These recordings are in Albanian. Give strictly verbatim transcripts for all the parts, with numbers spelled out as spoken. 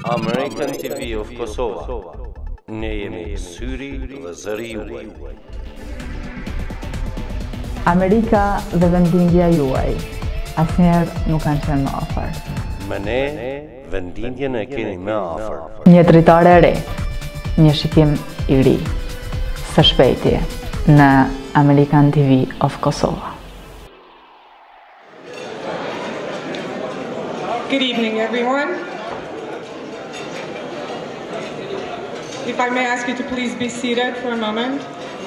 American T V of Kosova. Ne jemi syri dhe zëri juaj. Amerika dhe vendindja juaj asnjëherë nuk kanë qenë më afër. Me ne, vendindjen e keni më afër. Një dritare e re, një shikim i ri, së shpejti në American T V of Kosova. Good evening, everyone. If I may ask you to please be seated for a moment.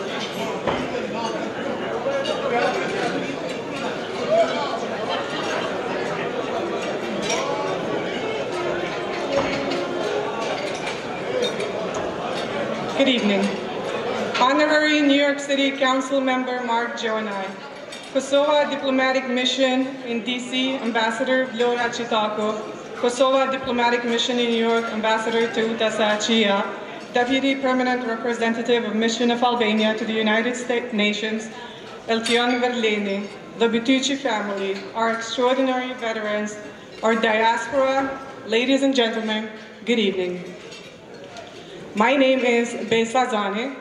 Good evening. Honorary New York City Council Member Mark Joanai, Kosovo Diplomatic Mission in D C, Ambassador Vlora Chitako, Kosovo Diplomatic Mission in New York, Ambassador Teuta Saachia, Deputy Permanent Representative of Mission of Albania to the United States Nations, Eltion Verleni, the Bituci family, our extraordinary veterans, our diaspora, ladies and gentlemen, good evening. My name is Besa Zani.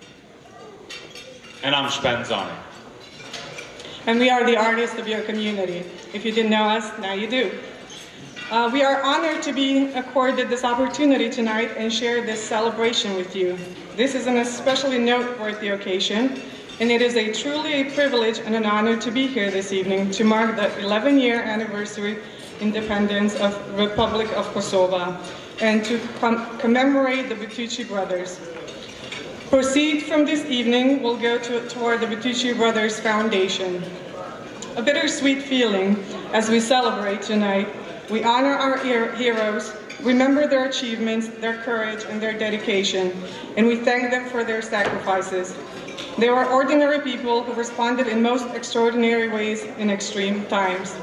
And I'm Shpen Zani. And we are the artists of your community. If you didn't know us, now you do. Uh, we are honored to be accorded this opportunity tonight and share this celebration with you. This is an especially noteworthy occasion, and it is a truly a privilege and an honor to be here this evening to mark the eleven-year anniversary independence of Republic of Kosovo and to com commemorate the Bituci brothers. Proceeds from this evening will go to, toward the Bituci Brothers Foundation. A bittersweet feeling as we celebrate tonight. We honor our heroes, remember their achievements, their courage, and their dedication, and we thank them for their sacrifices. They were ordinary people who responded in most extraordinary ways in extreme times.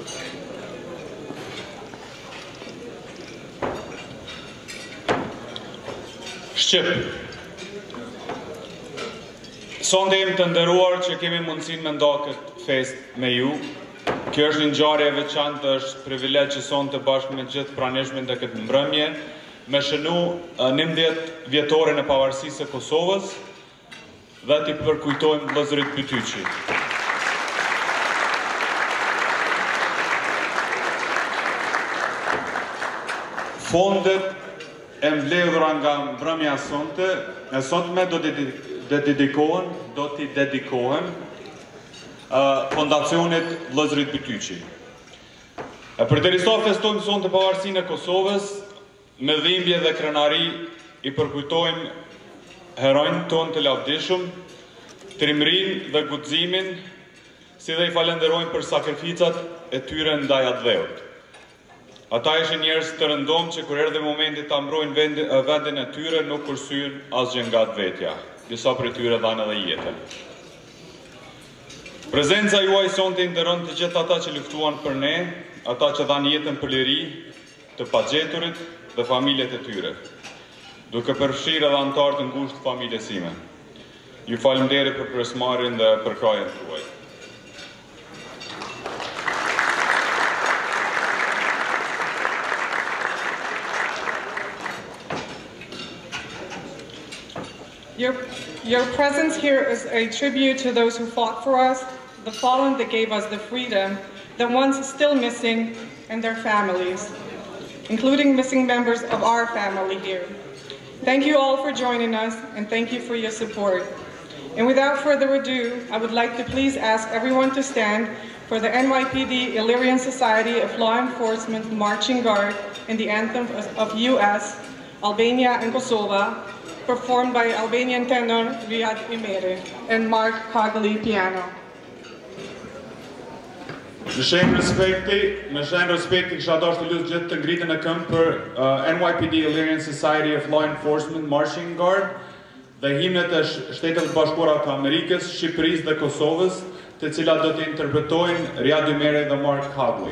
Shqip. Sonde jemi të nderuar që kemi mundësinë me nda këtë fest me ju. Kjo është një ngjarje e veçantë, është privilegj që sonte bashkë me gjithë pranishmit të këtë mbrëmje me shënu njëmbëdhjetë vjetoren e pavarësisë së Kosovës dhe t'i përkujtojmë vëllezërit Bituci. Fondet e mbledhura nga mbrëmja sonte, e sotme do t'i dedikohen, do t'i dedikohen Fondacionit Vëllezërit Bituci. Përderisa festojmë sonte pavarësinë e Kosovës, me dhimbje dhe krenari i përkujtojmë herojnë tonë të lavdishëm, trimërinë dhe guximin, si dhe i falenderojmë për sakrificat e tyre ndaj atdheut. Ata ishin njerëz të rëndom që kur erdhi momenti ta mbrojnë vendin, vendin e tyre nuk kursyen asgjë nga vetja. Disa prej tyre dhanë edhe jetën. Prezenca juaj sonte i nderon të gjithë ata që luftuan për ne, ata që dhanë jetën për liri, të pagjeturit dhe familjet e tyre, duke përfshirë edhe anëtarë të ngushtë familjes sime. Ju faleminderit për pjesëmarrjen dhe përkrajen tuaj. Your, your presence here is a tribute to those who fought for us, the fallen that gave us the freedom, the ones still missing, and their families, including missing members of our family here. Thank you all for joining us, and thank you for your support. And without further ado, I would like to please ask everyone to stand for the N Y P D Illyrian Society of Law Enforcement Marching Guard and the anthem of U S, Albania and Kosovo, performed by Albanian tenor Riyad Imere and Mark Cogli piano. Në shenjë respekti, në shenjë respekti kisha dashur të lutem gjithë të ngritën e këmbë për uh, N Y P D Illyrian Society of Law Enforcement Marching Guard dhe himnet e Shtetit Bashkuara të Amerikës, Shqipërisë dhe Kosovës, të cilat do të interpretojnë Riyad Imere dhe Mark Cogli.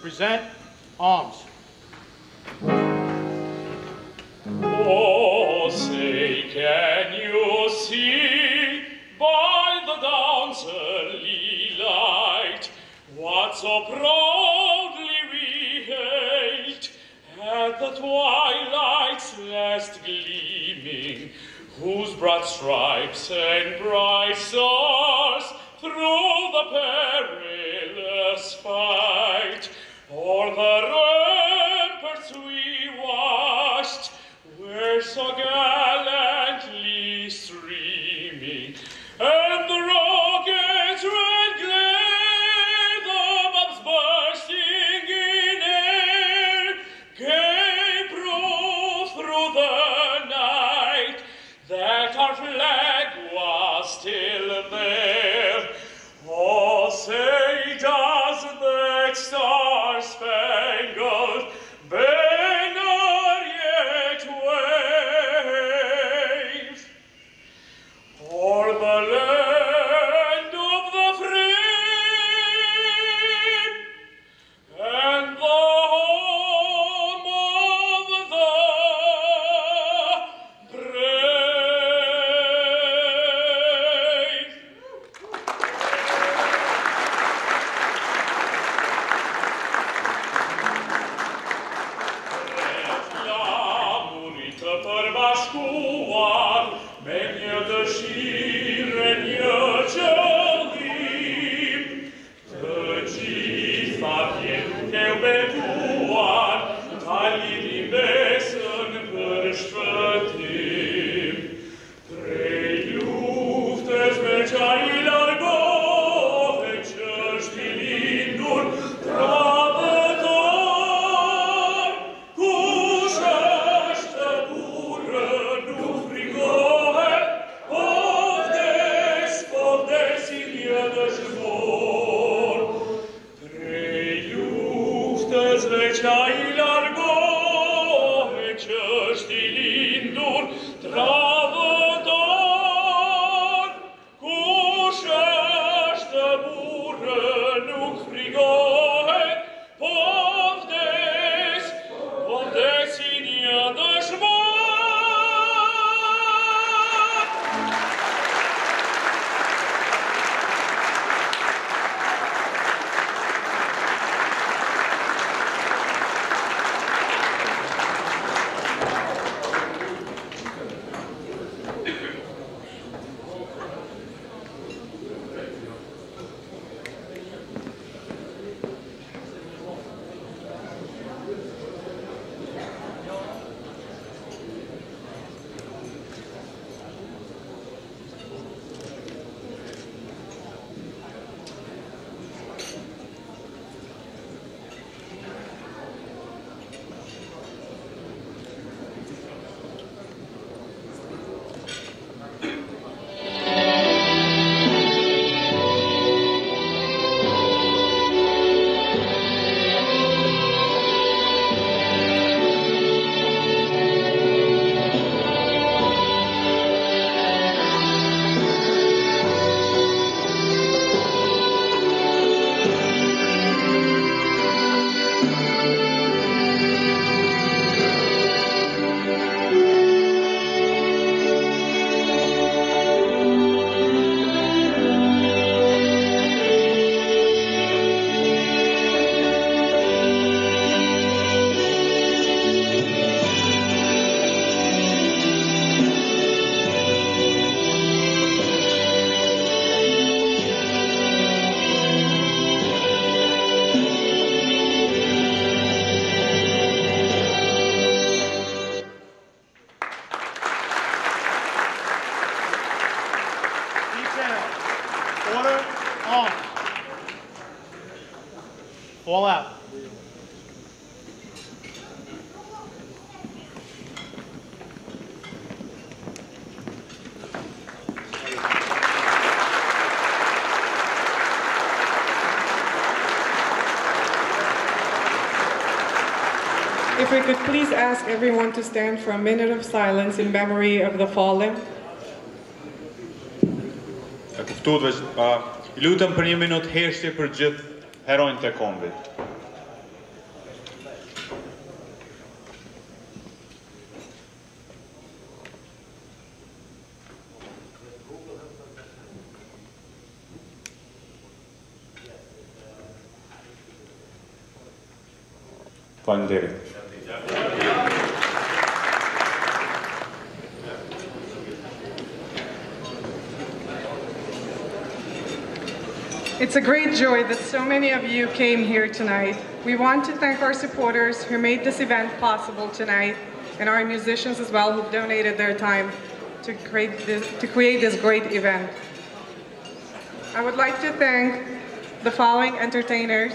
present arms. Oh, say, can you see by the dawn's early light what so proudly we hailed at the twilight's last gleaming, whose broad stripes and bright stars through the perilous fight o'er the ramparts we watched were so gallantly streaming, and the rockets red glare, the bombs bursting in air, gave proof through the night that our flag was still there. Oh, say, does that star-spangled banner yet wave o'er the land of the free and the home of the brave? Flamurit për bashkuar me një dëshirë, një qëllim, të gjitha vjetë u betuar, ta lidhi besën për shpëtim. Prej luftës me qaj largohet që është i lindur trabëtar, kush është burrë nuk frigohet, po vdes, po vdesi një dëshmor. Prej luftës me qaj largohet që është i lindur trabëtar, kush është burrë nuk frigohet, po vdes, po vdesi një dëshmor. Order on. Fall out. If we could please ask everyone to stand for a minute of silence in memory of the fallen. E kuptuar, uh, i lutem për një minutë heshtje për gjithë heronjtë e kombit. Faleminderit. It's a great joy that so many of you came here tonight. We want to thank our supporters who made this event possible tonight, and our musicians as well who donated their time to create this, to create this great event. I would like to thank the following entertainers: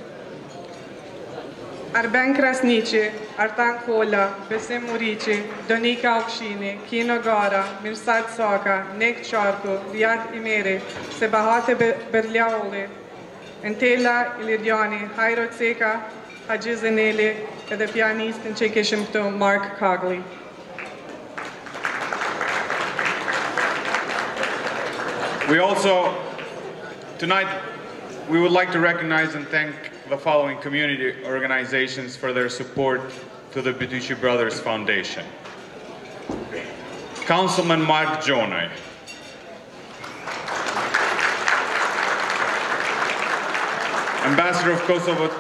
Arben Krasniqi, Artan Kola, Besim Muriqi, Donika Okshini, Kino Gara, Mirsad Saka, Nek Charku, Riyad Imeri, Sebahate Berliaoli, Entela Ilidiani, Jairo Tseka, Haji Zeneli, and the pianist in Czechishimto, Mark Cogley. We also, tonight, we would like to recognize and thank the following community organizations for their support to the Bertucci Brothers Foundation. Councilman Mark Jonai, Ambassador of Kosovo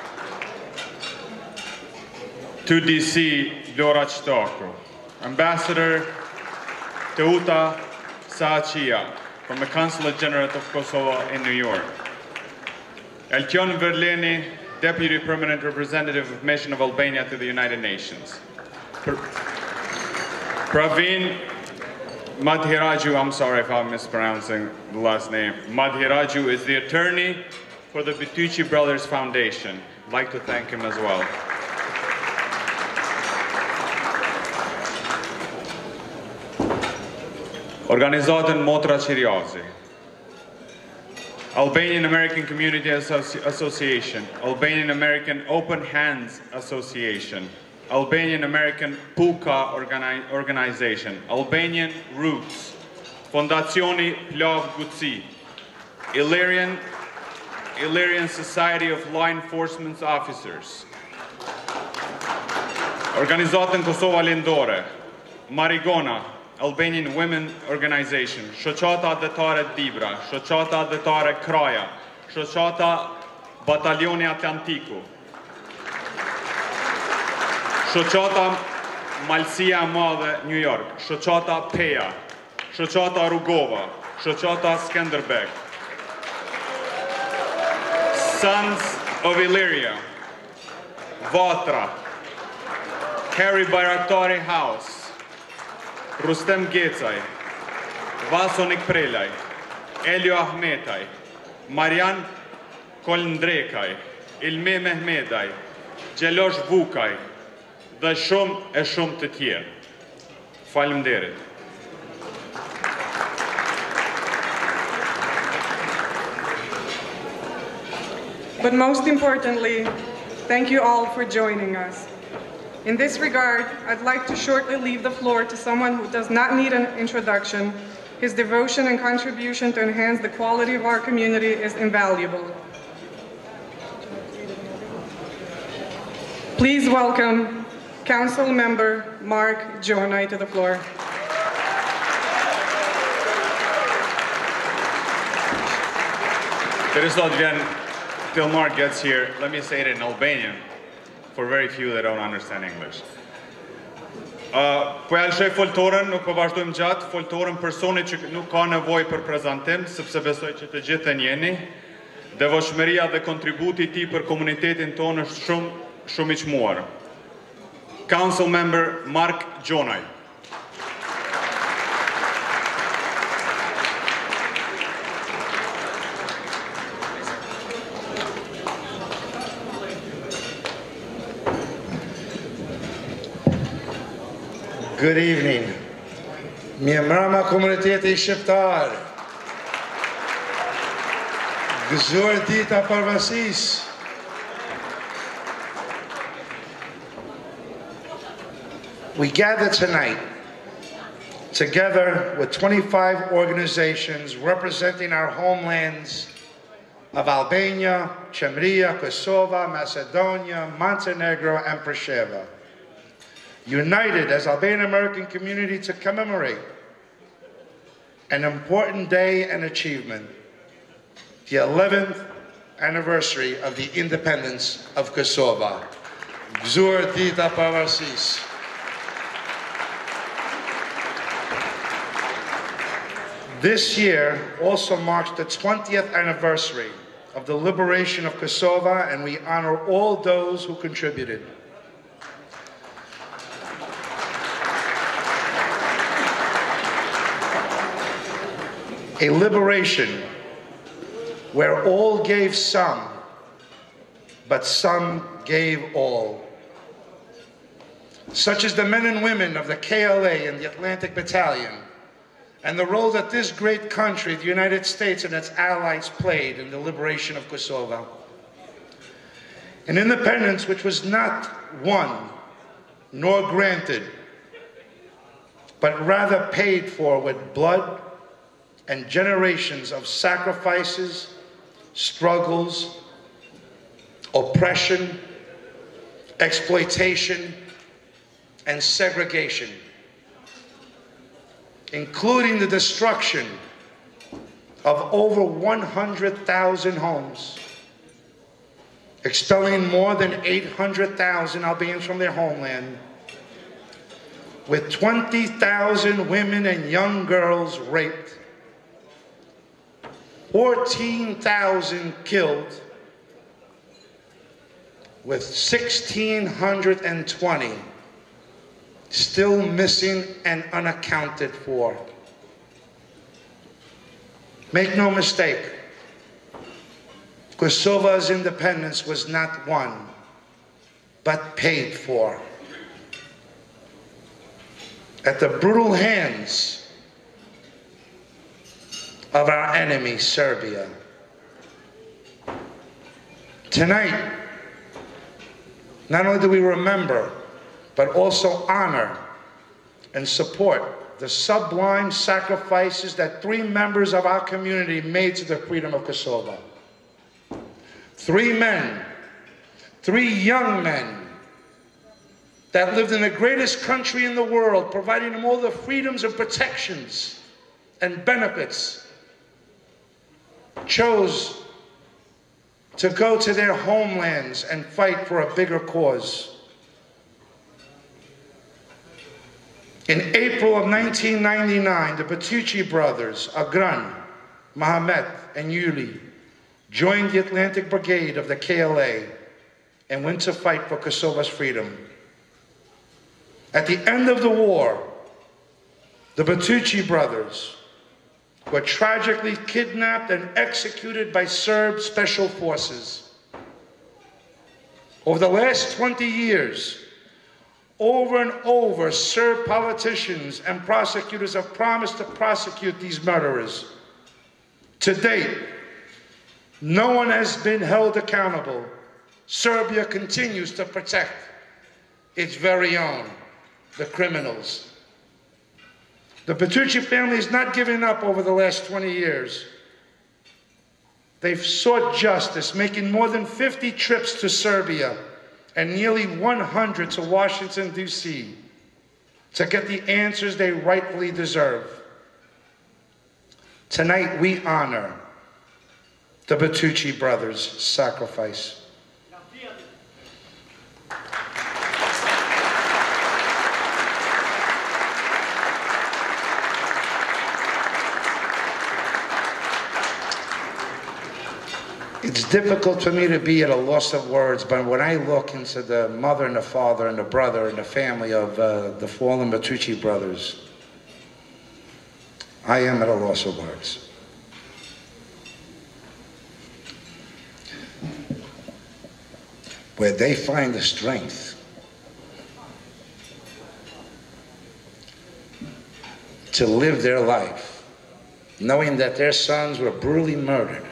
to D C, Dora Stoko, Ambassador Teuta Saachia from the Consulate General of Kosovo in New York, Eltion Verleni, Deputy Permanent Representative of Mission of Albania to the United Nations. Pr Praveen Madhiraju, I'm sorry if I'm mispronouncing the last name. Madhiraju is the attorney for the Bertucci Brothers Foundation. I'd like to thank him as well. Organizatën Motra Qiriazi, Albanian American Community Associ Association, Albanian American Open Hands Association, Albanian American Puka Organi Organization, Albanian Roots, Fondazioni Plav Gutsi, Illyrian, Illyrian Society of Law Enforcement Officers, Organizatën Kosova Lindore, Marigona, Albanian Women Organization, Shoqata Adhetare Dibra, Shoqata Adhetare Kraja, Shoqata Batalioni Atlantiku, Shoqata Malësia e Madhe New York, Shoqata Peja, Shoqata Rugova, Shoqata Skanderbeg, Sons of Illyria, Vatra, Harry Bayraktari House, Rustem Gecaj, Vasonik Prelaj, Elio Ahmetaj, Marian Kolndrekaj, Ilme Mehmedaj, Gjelosh Vukaj, dhe shumë e shumë të tjerë. Faleminderit. But most importantly, thank you all for joining us. In this regard, I'd like to shortly leave the floor to someone who does not need an introduction. His devotion and contribution to enhance the quality of our community is invaluable. Please welcome Council Member Mark Jonai to the floor. Till Mark gets here, let me say it in Albanian, for very few that don't understand English. Uh, po ja lëshoj foltorën, nuk po vazhdojmë gjatë, foltorën personit që nuk ka nevojë për prezantim, sepse besoj që të gjithë e njeni. Devotshmëria dhe kontributi i tij për komunitetin tonë është shumë, shumë i çmuar. Council Member Mark Jonai. Good evening. Mirë mbrëma komuniteti shqiptar. Gëzuar dita Parvasisë. We gather tonight together with twenty-five organizations representing our homelands of Albania, Chemria, Kosovo, Macedonia, Montenegro, and Preševa, united as Albanian American community to commemorate an important day and achievement, the eleventh anniversary of the independence of Kosovo. Gzur Dita Pavarsis. This year also marks the twentieth anniversary of the liberation of Kosovo, and we honor all those who contributed. A liberation where all gave some, but some gave all. Such as the men and women of the K L A and the Atlantic Battalion, and the role that this great country, the United States and its allies, played in the liberation of Kosovo. An independence which was not won nor granted, but rather paid for with blood and generations of sacrifices, struggles, oppression, exploitation, and segregation, including the destruction of over one hundred thousand homes, expelling more than eight hundred thousand Albanians from their homeland, with twenty thousand women and young girls raped, fourteen thousand killed, with one thousand six hundred twenty still missing and unaccounted for. Make no mistake, Kosovo's independence was not won, but paid for at the brutal hands of our enemy, Serbia. Tonight, not only do we remember, but also honor and support the sublime sacrifices that three members of our community made to the freedom of Kosovo. Three men, three young men that lived in the greatest country in the world, providing them all the freedoms and protections and benefits, chose to go to their homelands and fight for a bigger cause. In April of nineteen ninety-nine, the Bertucci brothers, Agran, Mohammed, and Yuli, joined the Atlantic Brigade of the K L A and went to fight for Kosovo's freedom. At the end of the war, the Bertucci brothers were tragically kidnapped and executed by Serb special forces. Over the last twenty years, over and over, Serb politicians and prosecutors have promised to prosecute these murderers. To date, no one has been held accountable. Serbia continues to protect its very own, the criminals. The Bertucci family has not given up over the last twenty years. They've sought justice, making more than fifty trips to Serbia and nearly one hundred to Washington, D C to get the answers they rightfully deserve. Tonight we honor the Bertucci brothers' sacrifice. It's difficult for me to be at a loss of words, but when I look into the mother and the father and the brother and the family of uh, the fallen Bertucci brothers, I am at a loss of words. Where they find the strength to live their life, knowing that their sons were brutally murdered,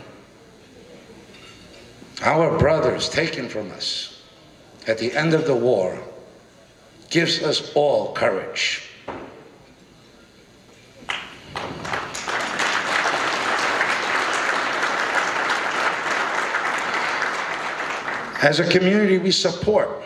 our brothers taken from us at the end of the war, gives us all courage. As a community, we support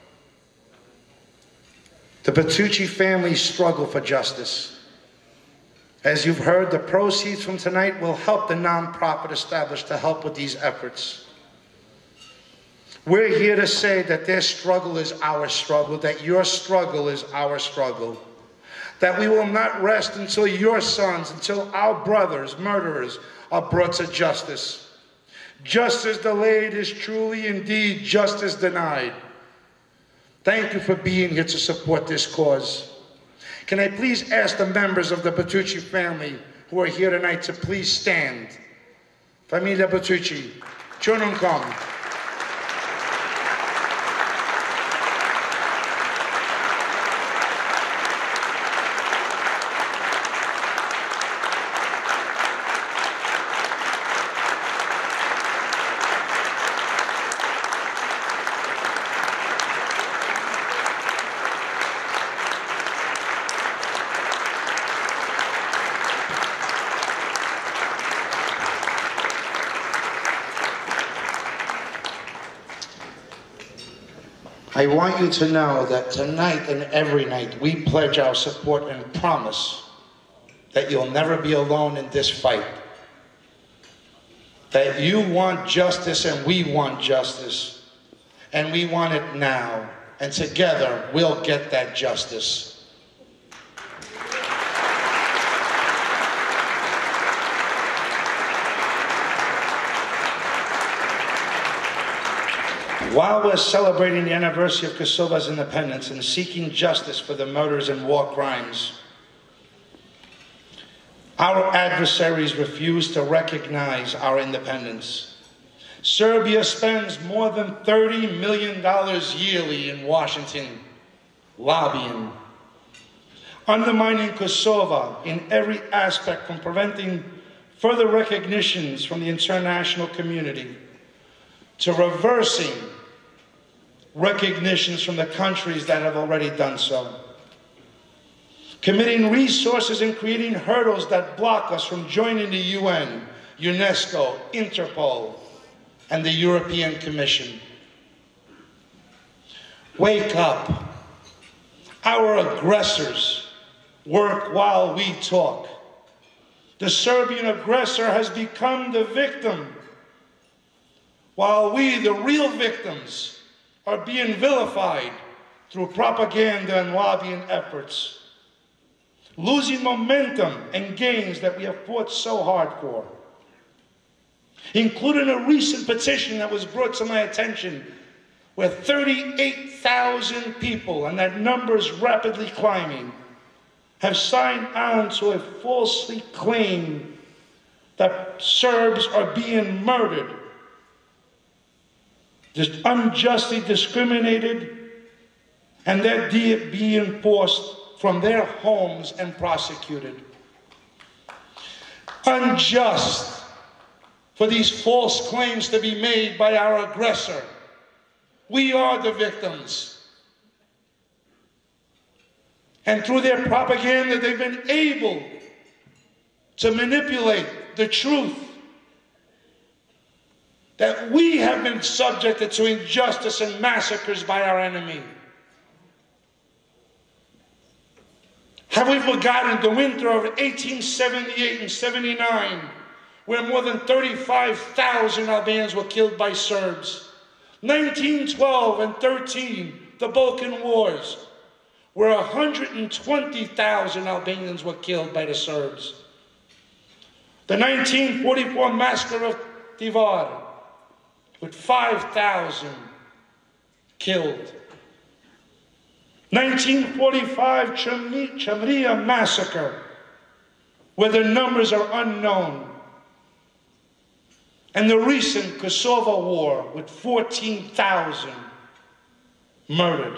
the Bertucci family's struggle for justice. As you've heard, the proceeds from tonight will help the nonprofit established to help with these efforts. We're here to say that their struggle is our struggle, that your struggle is our struggle, that we will not rest until your sons, until our brothers, murderers, are brought to justice. Justice delayed is truly indeed justice denied. Thank you for being here to support this cause. Can I please ask the members of the Bertucci family who are here tonight to please stand. Famiglia Bertucci, ciò non come. I want you to know that tonight and every night we pledge our support and promise that you'll never be alone in this fight. That you want justice and we want justice. And we want it now. And together we'll get that justice. While we're celebrating the anniversary of Kosovo's independence and seeking justice for the murders and war crimes, our adversaries refuse to recognize our independence. Serbia spends more than thirty million dollars yearly in Washington lobbying, undermining Kosovo in every aspect, from preventing further recognitions from the international community to reversing recognitions from the countries that have already done so. Committing resources and creating hurdles that block us from joining the U N, UNESCO, Interpol, and the European Commission. Wake up. Our aggressors work while we talk. The Serbian aggressor has become the victim, while we, the real victims, are being vilified through propaganda and lobbying efforts, losing momentum and gains that we have fought so hard for, including a recent petition that was brought to my attention where thirty-eight thousand people, and that number is rapidly climbing, have signed on to a falsely claim that Serbs are being murdered, just unjustly discriminated, and they're being forced from their homes and prosecuted. Unjust for these false claims to be made by our aggressor. We are the victims. And through their propaganda, they've been able to manipulate the truth that we have been subjected to injustice and massacres by our enemy. Have we forgotten the winter of eighteen seventy-eight and seventy-nine, where more than thirty-five thousand Albanians were killed by Serbs? nineteen twelve and thirteen, the Balkan Wars, where one hundred twenty thousand Albanians were killed by the Serbs. The nineteen forty-four massacre of Tivar, with five thousand killed. nineteen forty-five Chamria massacre, where the numbers are unknown. And the recent Kosovo war, with fourteen thousand murdered.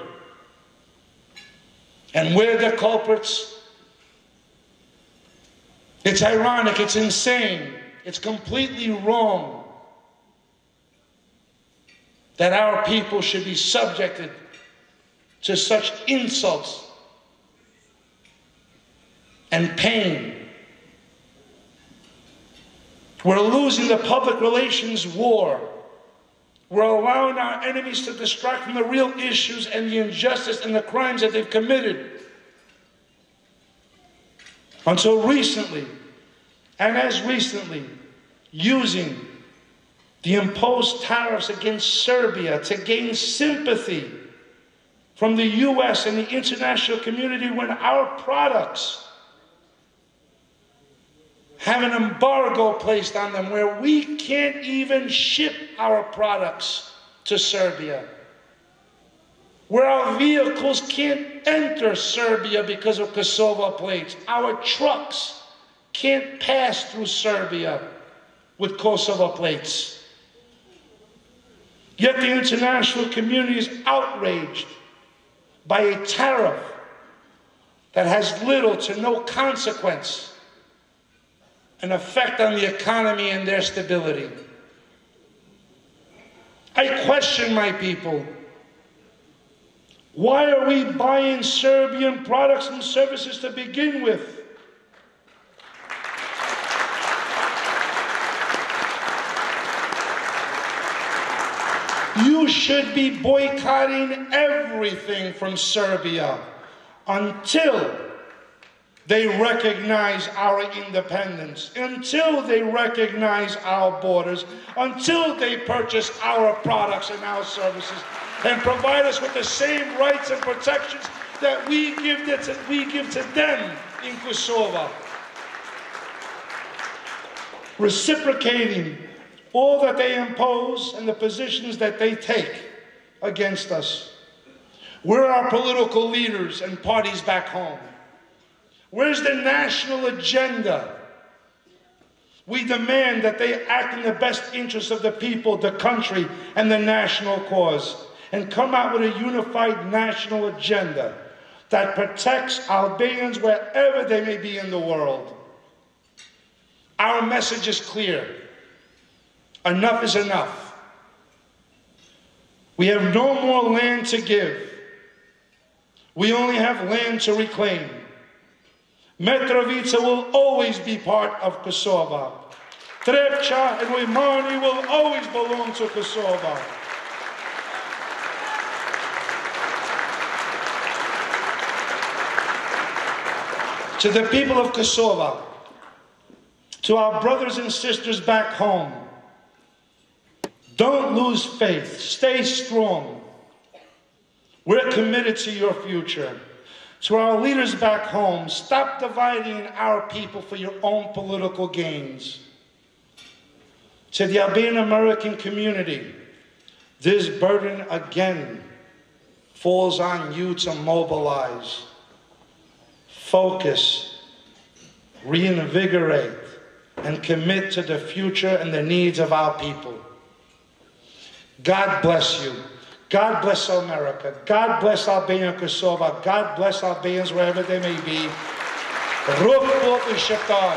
And where are the culprits? It's ironic, it's insane, it's completely wrong that our people should be subjected to such insults and pain. We're losing the public relations war. We're allowing our enemies to distract from the real issues and the injustice and the crimes that they've committed. Until recently, and as recently, using the imposed tariffs against Serbia to gain sympathy from the U S and the international community when our products have an embargo placed on them where we can't even ship our products to Serbia, where our vehicles can't enter Serbia because of Kosovo plates. Our trucks can't pass through Serbia with Kosovo plates. Yet the international community is outraged by a tariff that has little to no consequence, an effect on the economy and their stability. I question my people. Why are we buying Serbian products and services to begin with? You should be boycotting everything from Serbia until they recognize our independence, until they recognize our borders, until they purchase our products and our services and provide us with the same rights and protections that we give to, we give to them in Kosovo. Reciprocating all that they impose and the positions that they take against us. Where are our political leaders and parties back home? Where's the national agenda? We demand that they act in the best interest of the people, the country, and the national cause, and come out with a unified national agenda that protects Albanians wherever they may be in the world. Our message is clear. Enough is enough. We have no more land to give. We only have land to reclaim. Mitrovica will always be part of Kosovo. Trepča and Vojmani will always belong to Kosovo. To the people of Kosovo, to our brothers and sisters back home, don't lose faith. Stay strong. We're committed to your future. To our leaders back home, stop dividing our people for your own political gains. To the Albanian American community, this burden again falls on you to mobilize, focus, reinvigorate, and commit to the future and the needs of our people. God bless you. God bless America. God bless Albania and Kosovo. God bless Albanians wherever they may be. Ruk populli shqiptar.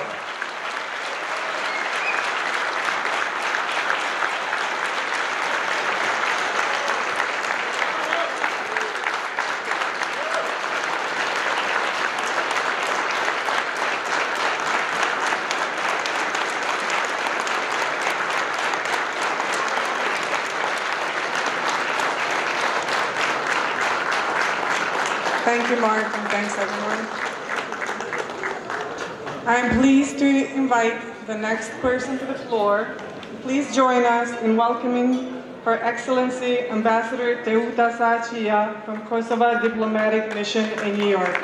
Thank you, Mark, and thanks, everyone. I'm pleased to invite the next person to the floor. Please join us in welcoming Her Excellency Ambassador Teuta Saçia from Kosovo Diplomatic Mission in New York.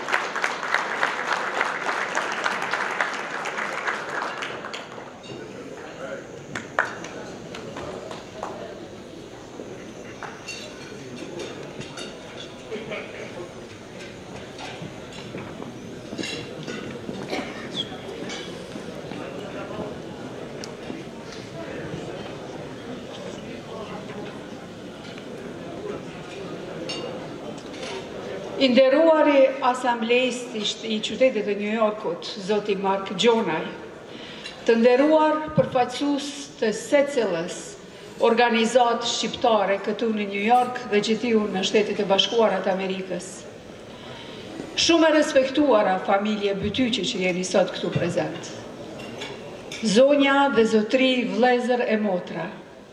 I nderuari asamblejistisht I qytetit të New Yorkut, zoti Mark Gjonaj, të nderuar përfaqësues të secilës organizatë shqiptare këtu në New York dhe gjithu në Shtetet e Bashkuara të Amerikës. Shumë e respektuara familje Bytyqi që jeni sot këtu prezent. Zonja dhe zotri, vëllezër e motra.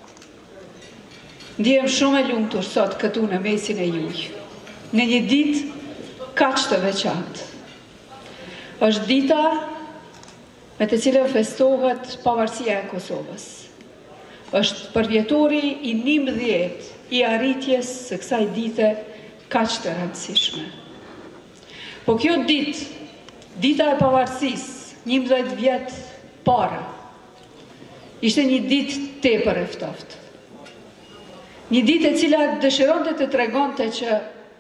Ndihem shumë e lumtur sot këtu në mesin e juaj. Në një ditë kaq të veçantë. Është dita me të cilën festohet pavarësia e Kosovës. është përvjetori i njëmbëdhjetë i arritjes së kësaj dite kaq të rëndësishme. Po kjo ditë, dita e pavarësisë, njëmbëdhjetë vjet para, ishte një ditë tepër e ftoftë. Një ditë e cila dëshironte të tregonte që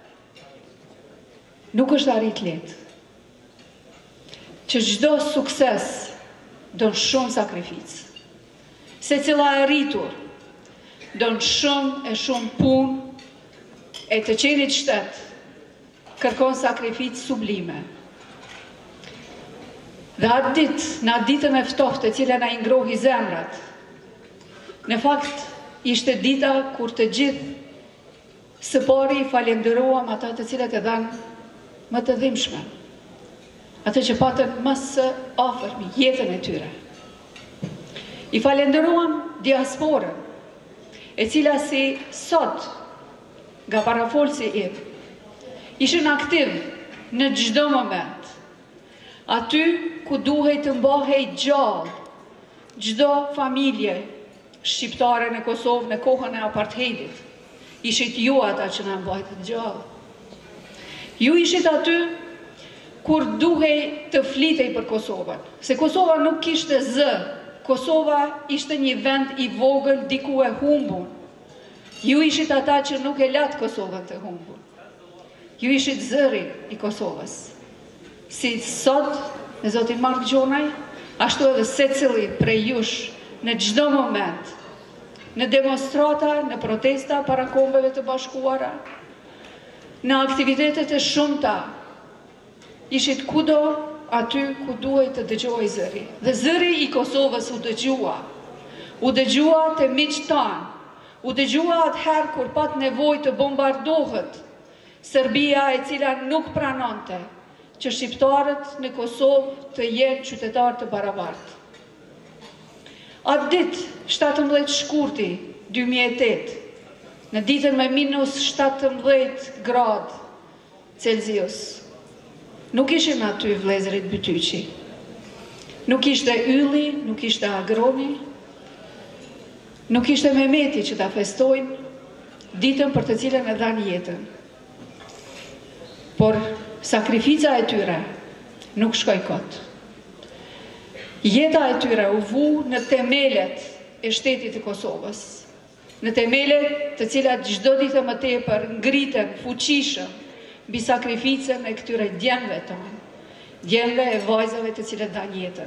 nuk është arrit lehtë. Që çdo sukses don shumë sakrificë. Secila e arritur don shumë e shumë punë e të qenit shtet kërkon sakrificë sublime. Dhe atë ditë, në atë ditën e ftoftë e cila na i ngrohi zemrat, në fakt ishte dita kur të gjithë së pari falenderuam ata të cilët e dhanë më të dhimbshme, atë që patën më së afërmi jetën e tyre. I falenderuam diasporën, e cila si sot, nga parafolsi im, ishin aktiv në çdo moment, aty ku duhej të mbahej gjallë çdo familje shqiptare në Kosovë në kohën e apartheidit. Ishit ju ata që na mbajtët gjallë. Ju ishit aty kur duhej të flitej për Kosovën, se Kosova nuk kishte zë, Kosova ishte një vend i vogël diku e humbur. Ju ishit ata që nuk e latë Kosovën të humbur. Ju ishit zëri i Kosovës. Si sot, me zotin Mark Gjonaj, ashtu edhe secili prej jush në çdo moment, në demonstrata, në protesta para kombeve të bashkuara, në aktivitetet e shumta, ishit kudo aty ku duhet të dëgjoj zëri. Dhe zëri i Kosovës u dëgjua. U dëgjua të miqtë tanë. U dëgjua atëherë kur pat nevojë të bombardohet Serbia, e cila nuk pranonte që shqiptarët në Kosovë të jenë qytetarë të barabartë. Atë ditë, shtatëmbëdhjetë shkurti dy mijë e tetë, në ditën me minus shtatëmbëdhjetë gradë Celsius, nuk ishim aty vlezërit Bytyqi. Nuk ishte Ylli, nuk ishte Agroni, nuk ishte Mehmeti që ta festojnë ditën për të cilën e dhanë jetën. Por sakrifica e tyre nuk shkoi kot. Jeta e tyre u vu në temelet e shtetit të Kosovës, në temelet të cilat çdo ditë më tepër ngriten fuqishëm mbi sakrificën e këtyre djemve tonë, djemve e vajzave të cilët dhanë jetën.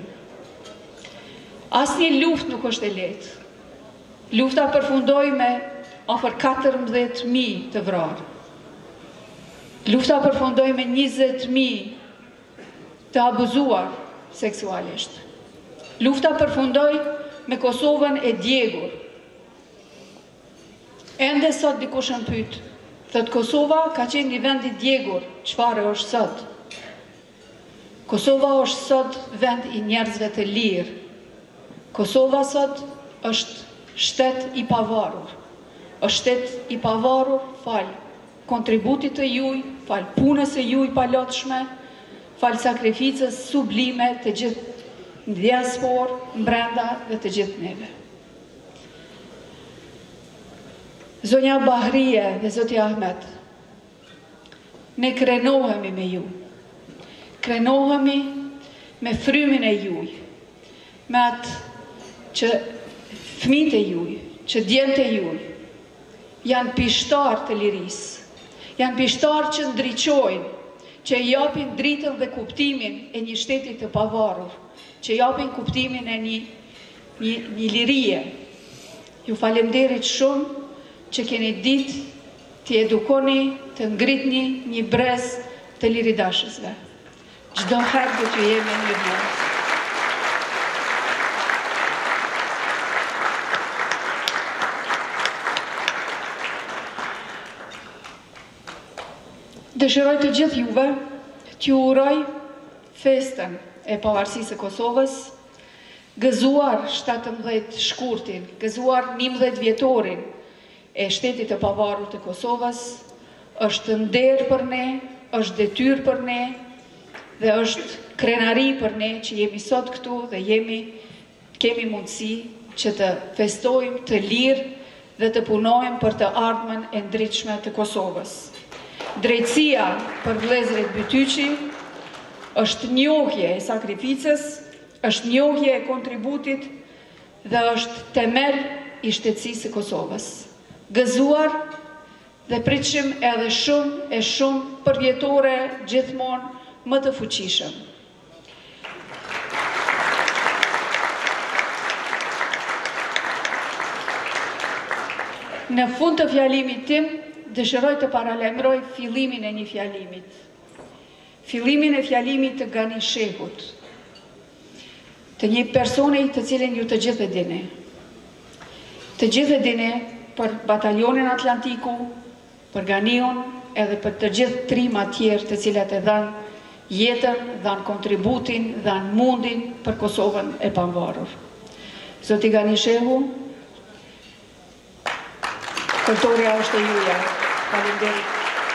Asnjë luftë nuk është e lehtë. Lufta përfundoi me afër katërmbëdhjetë mijë të vrarë. Lufta përfundoi me njëzet mijë të abuzuar seksualisht. Lufta përfundoi me Kosovën e djegur. Ende sot dikush më pyet, thot Kosova ka qenë një vend i djegur, çfarë është sot? Kosova është sot vend i njerëzve të lirë. Kosova sot është shtet i pavarur. Është shtet i pavarur fal kontributit të juj, fal punës e juj palotshme, fal sakrificës sublime të gjithë në diasporë, brenda dhe të gjithë neve. Zonja Bahrie dhe Zoti Ahmet, ne krenohemi me ju. Krenohemi me frymin e juj, me atë që fëmijët e juj, që djemtë e juj, janë pishtar të lirisë, janë pishtar që ndriqojnë, që japin dritën dhe kuptimin e një shteti të pavarur, që japin kuptimin e një, një, një lirie. Ju falemderit shumë që keni ditë të edukoni, të ngritni një brez të liridashësve. Çdo herë do të jemi një vlerë. Dëshiroj të gjithë juve t'ju uroj festën e pavarësisë së Kosovës, gëzuar shtatëmbëdhjetë shkurtin, gëzuar njëmbëdhjetë vjetorin e shtetit të pavarur të Kosovës, është nder për ne, është detyrë për ne, dhe është krenari për ne që jemi sot këtu dhe jemi, kemi mundësi që të festojmë të lirë dhe të punojmë për të ardhmen e ndritshme të Kosovës. Drejtësia për vëllezërit Bytyqi është njohje e sakrificës, është njohje e kontributit dhe është temel i shtetësisë së Kosovës. Gëzuar dhe pritshim edhe shumë e shumë përvjetore gjithmonë më të fuqishëm. Në fund të fjalimit tim, dëshiroj të paralajmëroj fillimin e një fjalimit. Fillimin e fjalimit të Gani Shehut, të një personi të cilin ju të gjithë e dini. Të gjithë e dini për batalionin Atlantiku, për Ganion, edhe për të gjithë trima tjerë të cilat e dhanë jetën, dhanë kontributin, dhanë mundin për Kosovën e pavarur. Zoti Gani Shehu, Këtoria është e juja. Faleminderit.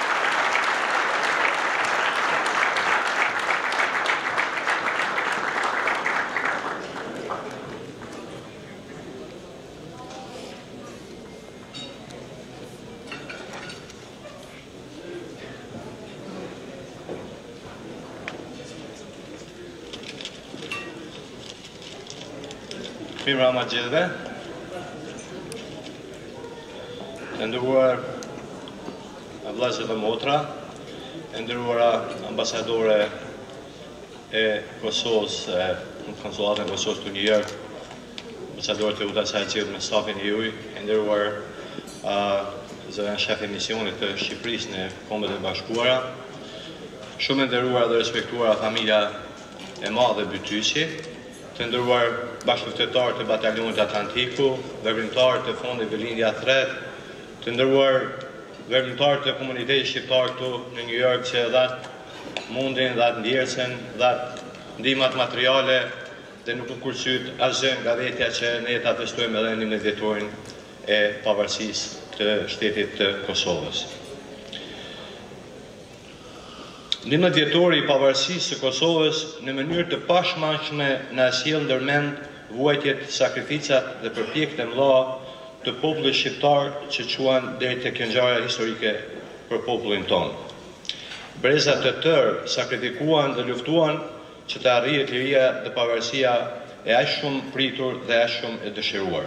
Mirë mbrëma gjithëve. Të nderuar vëllezër dhe motra, të nderuara ambasadore e Kosovës në konsulatën e Kosovës të New York, ambasadorët e U D A S-it me stafin e juaj, të nderuar zëvendës shef e misionit të Shqipërisë në Kombet e Bashkuara, shumë e nderuara dhe respektuara familja e madhe Bytyqi, të nderuar bashkëpunëtorë të Batalionit Atlantiku, veprimtarë të Fondit Velindja tre, të ndëruar veprimtarë të komunitetit shqiptar këtu në New York që dhatë mundin, dhatë ndjerësen, dhatë ndihmat materiale dhe nuk u kursyt asgjë nga vetja që ne ta festojmë edhe në dhjetorin e pavarësisë të shtetit të Kosovës. Në dhjetori i pavarësisë së Kosovës në mënyrë të pashmangshme na sjell ndërmend vuajtjet, sakrificat dhe përpjekjet e mëdha të popullit shqiptar që quan deri te këngjarja historike për popullin tonë. Breza të tërë sakrifikuan dhe luftuan që të arrihet liria dhe pavarësia e aq shumë pritur dhe aq shumë e dëshiruar.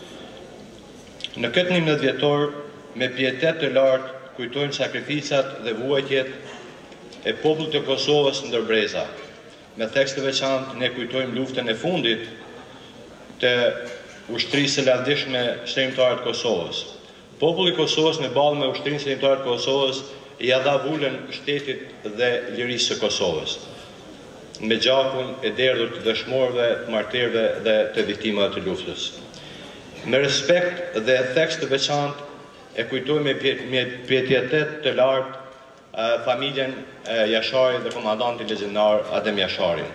Në këtë njëmbëdhjetë vjetor, me pietet të lartë, kujtojmë sakrificat dhe vuajtjet e popullit të Kosovës ndër breza. Me tekst të veçantë ne kujtojmë luftën e fundit të ushtrisë së lavdishme shtrimtare të Kosovës. Populli i Kosovës në ballë me ushtrinë shtrimtare të Kosovës ja dha vulën shtetit dhe lirisë së Kosovës, me gjakun e derdhur të dëshmorëve, të martirëve dhe të viktimave të luftës. Me respekt dhe tekst të veçantë e kujtojmë me pietet të lartë familjen Jashari dhe komandantin legjendar Adem Jasharin.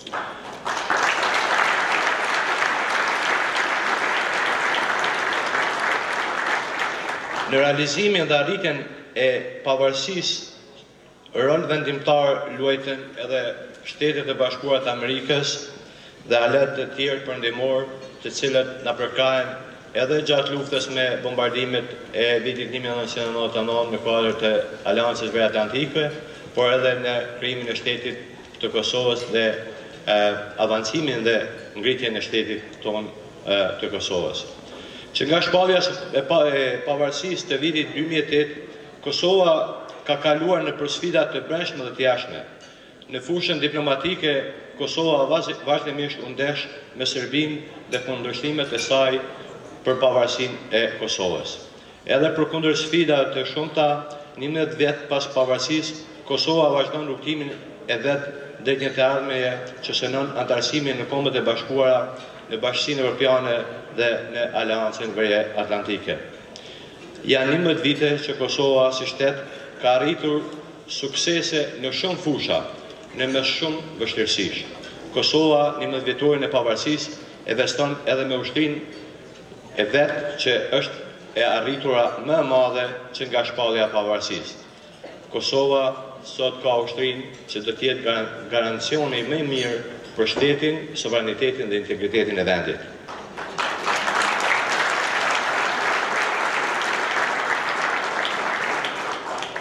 Në realizimin dhe arritjen e pavarësisë, rol vendimtar luajtën edhe Shtetet e Bashkuara të Amerikës dhe alet të tjerë përndimor, të cilët na përkrahen edhe gjatë luftës me bombardimet e vitit një mijë e nëntëqind e nëntëdhjetë e nëntë në kuadër të Aleancës Veriatlantike, por edhe në krijimin e shtetit të Kosovës dhe avancimin dhe ngritjen e shtetit tonë të Kosovës. Që nga shpallja e pavarësisë të vitit dy mijë e tetë, Kosova ka kaluar në përsfida të brendshme dhe të jashtme. Në fushën diplomatike, Kosova vazhdimisht u ndesh me Serbinë dhe kundërshtimet e saj për pavarësinë e Kosovës. Edhe përkundër sfida të shumta, njëmbëdhjetë vjet pas pavarësisë, Kosova vazhdon rrugtimin e vet drejt një të ardhmeje që synon antarësimin në Kombet e Bashkuara, në Bashkinë Evropiane dhe në Aleancën Veriatlantike. Janë njëmbëdhjetë vite që Kosova si shtet ka arritur suksese në shumë fusha, në mes shumë vështirësish. Kosova njëmbëdhjetë vjetorin e pavarësisë e veston edhe me ushtrinë e vet që është e arritura më e madhe që nga shpallja e pavarësisë. Kosova sot ka ushtrinë që do të jetë garancioni më i mirë për shtetin, sovranitetin dhe integritetin e vendit.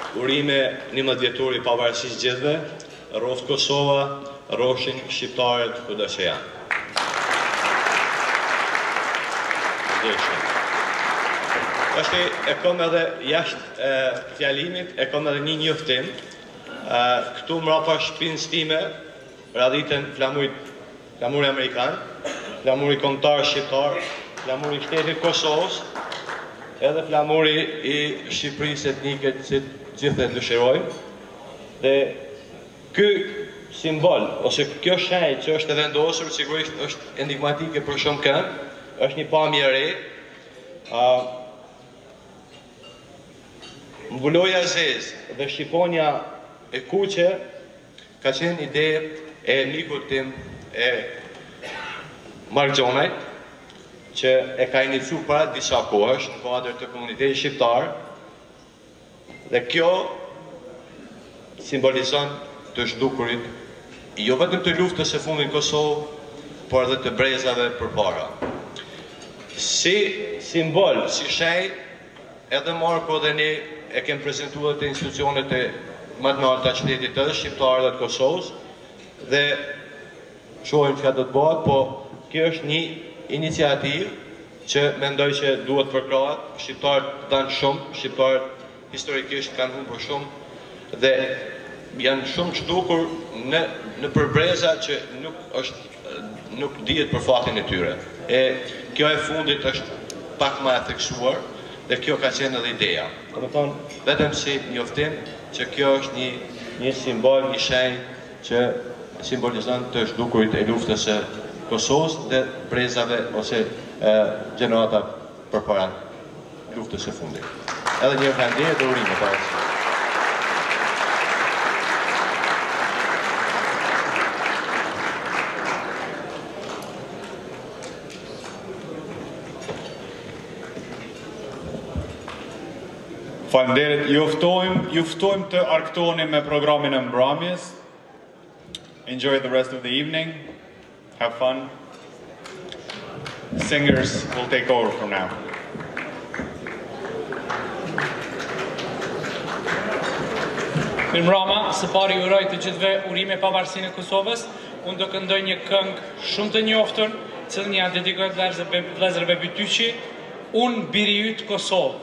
urime njëmbëdhjetë dhjetor i pavarësisë gjithëve, rroft Kosova, rroshin shqiptarët kudo që janë. Është e kam edhe jashtë fjalimit, e kam edhe një njoftim. Këtu mrapa shtëpisë time radhiten flamurit, flamuri amerikan, flamuri kombëtar shqiptar, flamuri i shtetit Kosovës, edhe flamuri i Shqipërisë etnike që gjithë e dëshirojmë. Dhe ky simbol, ose kjo shenjë që është e vendosur, sigurisht është enigmatike për shumë kënd, është një pamje e re. Mbuloja zezë dhe shqiponja e kuqe ka qenë ide e mikut tim e Mark Gjonaj, që e ka inicu para disa kohësh në kuadër të komunitetit shqiptar, dhe kjo simbolizon të zhdukurit jo vetëm të luftës së fundit në Kosovë, por edhe të brezave përpara. Si simbol, si shenjë, edhe Marko dhe ne e kem prezentuar të institucionet e më të larta të qytetit të shqiptar dhe të Kosovës, dhe shohim çka do të bëhet, po kjo është një iniciativë që mendoj që duhet përkrahet. Shqiptarët kanë shumë, shqiptarët historikisht kanë humbur shumë dhe janë shumë çdukur në në përbreza që nuk është nuk dihet për fatin e tyre. E kjo e fundit është pak më e theksuar dhe kjo ka qenë edhe ideja. Domethënë vetëm si njoftim që kjo është një një simbol, një shenjë që simbolizon të zhdukurit e luftës së Kosovës dhe brezave ose gjenerata përpara luftës së fundit. Edhe një falëndetje dhe urime para. Faleminderit, ju ftojmë, ju ftojmë të argëtoni me programin e mbrëmjes. Enjoy the rest of the evening. Have fun. Singers will take over from now. Mirëmbrëma, së pari uroj të gjithëve urime pavarësinë e Kosovës. Unë do këndoj një këngë shumë të njoftun, cilën ja dedikoj vëllezërve Bytyqi, Unë biri yt Kosovë.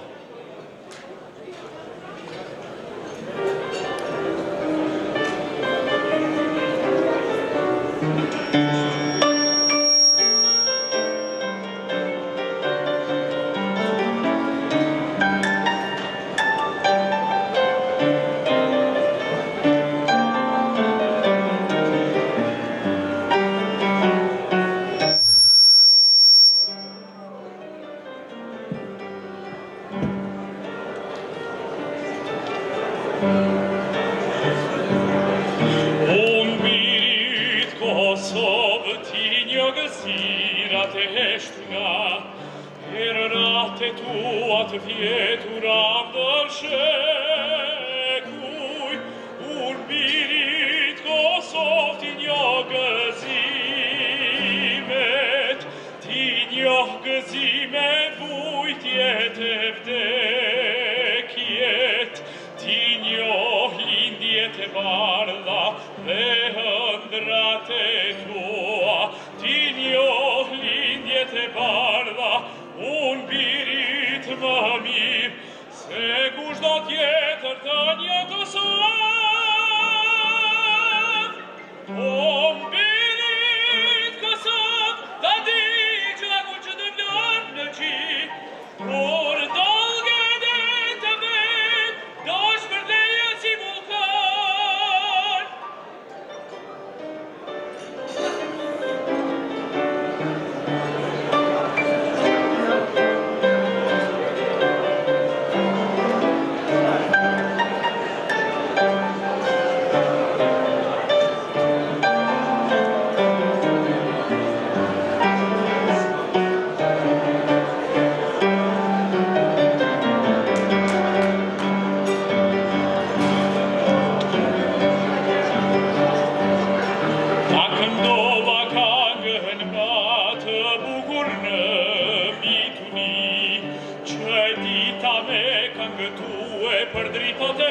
të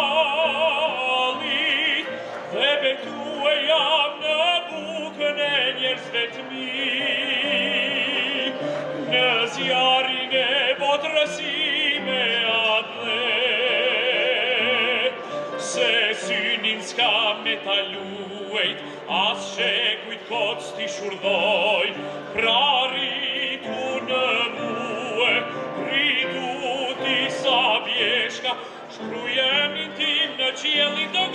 balit, dhe betue jam në bukën e njerëzve të mi. Në zjarin e botrësime atë, se synin s'ka me ta luejt, as shekujt kocë t'i shurdoj, pra rritu në muë, rritu t'i sa bjeshka, shkrujem një tim në qielin të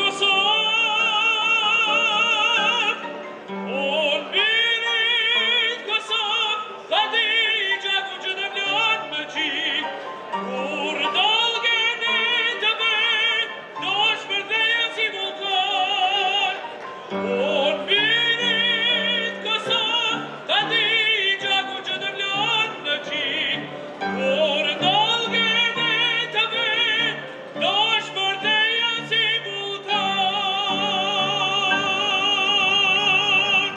Kosovë. Unë birit Kosovë, t'a di gjaku që të vlon më qi, kur dalgen e të vet, do shpërtheja si vulkan. Unë birit Kosovë, t'a di gjaku që të vlon më qi, kur dalgen e të vet, do shpërtheja si vulkan.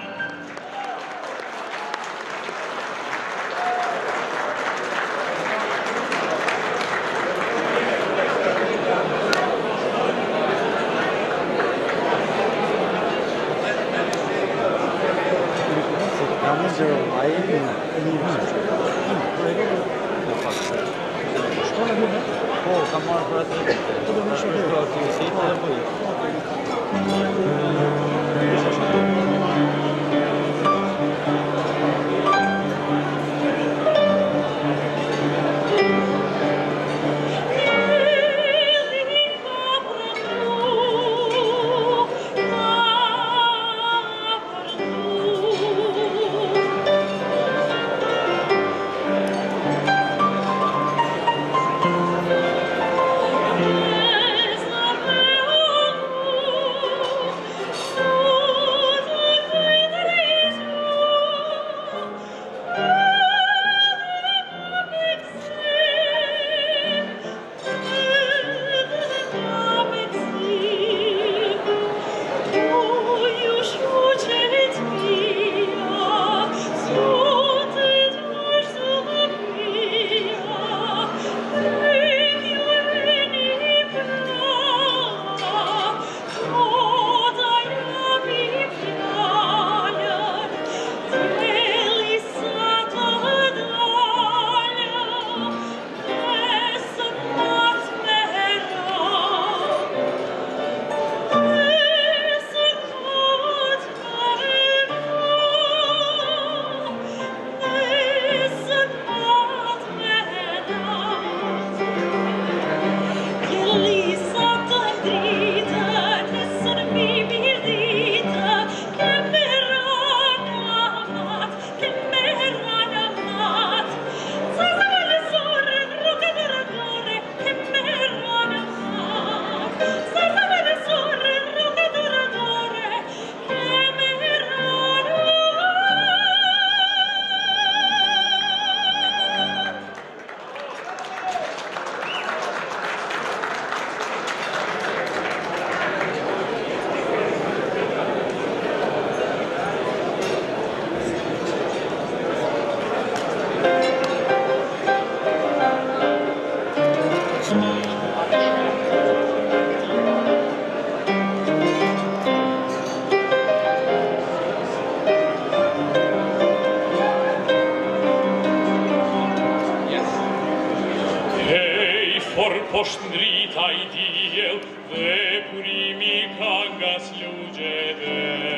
Poshtë ndrita i diell dhe kurimi ka nga slugjeve,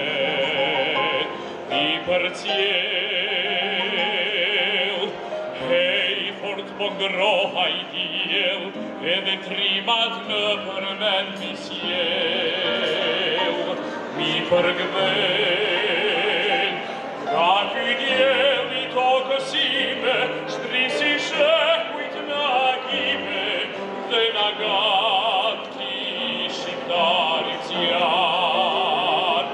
i përcjell, hej fort po ngroha i diell, edhe trimat në përmend mi sjell, mi përgdhen, ka ky diell i tokësime, shtrisi shekujt në agime, dhe nga gati shqiptarit zjarë,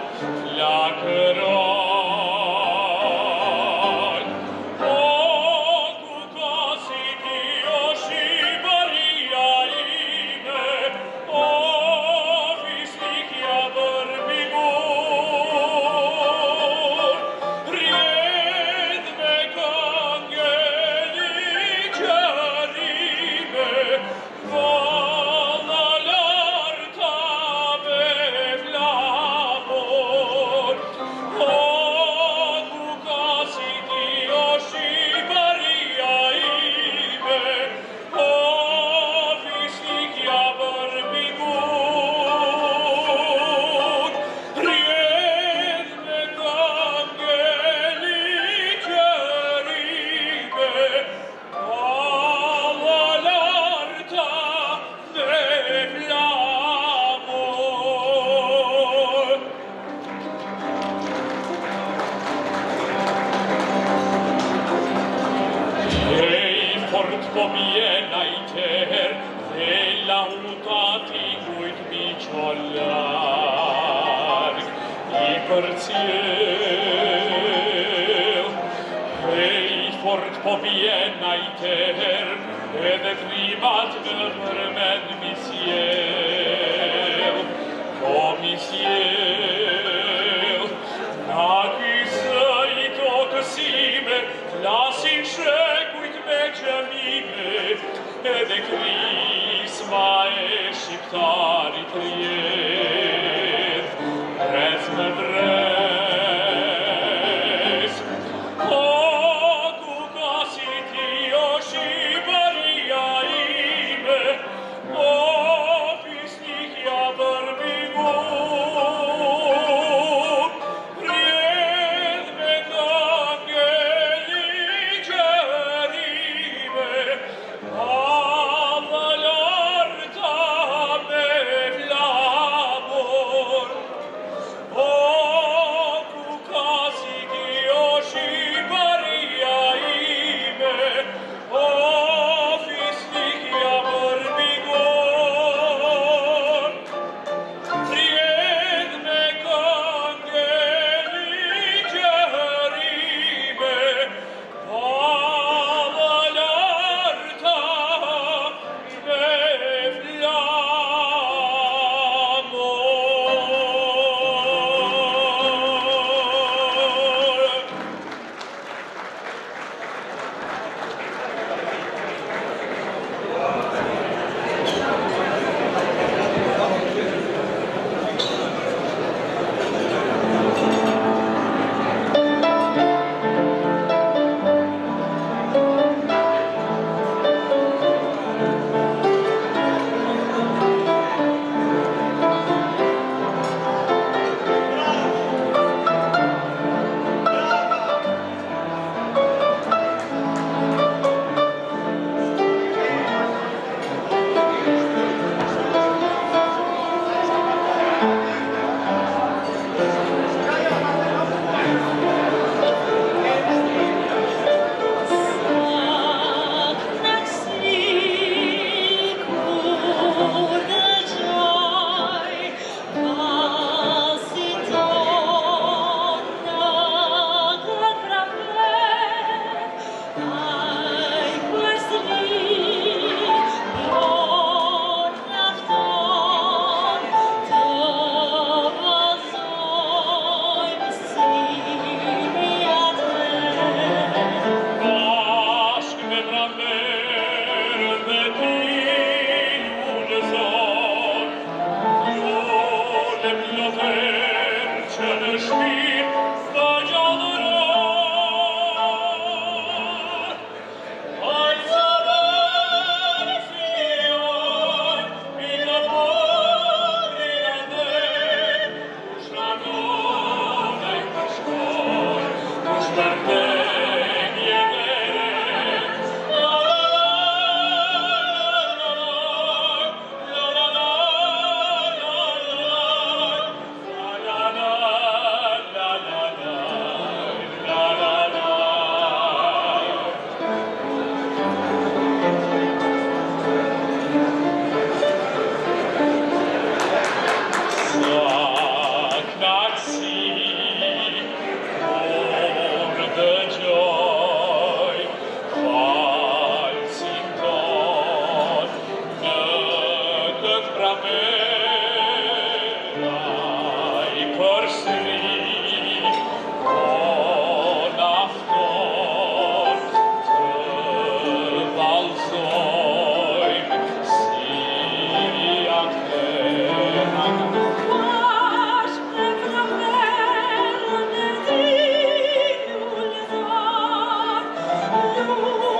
lakëroj. O, ku ka si ti o Shqipëria ime, o, fisnikja bërbigur, rje atingujt micio larg, I părțiu, ei fort po biena I ter, ed primat gămărmen misieu, o misieu, naci să-i tocăsime, lasin șecuit mecemime, ed crisma eșiptari triet, rezme vrez, o cu casitio și băria ime, o pisnichia bărbigur, priet me cangeli gerime, avalarta me flamor, o cu casitio și băria ime, o pisnichia bărbigor, priet me cangeli gerime, avalarta me flamor.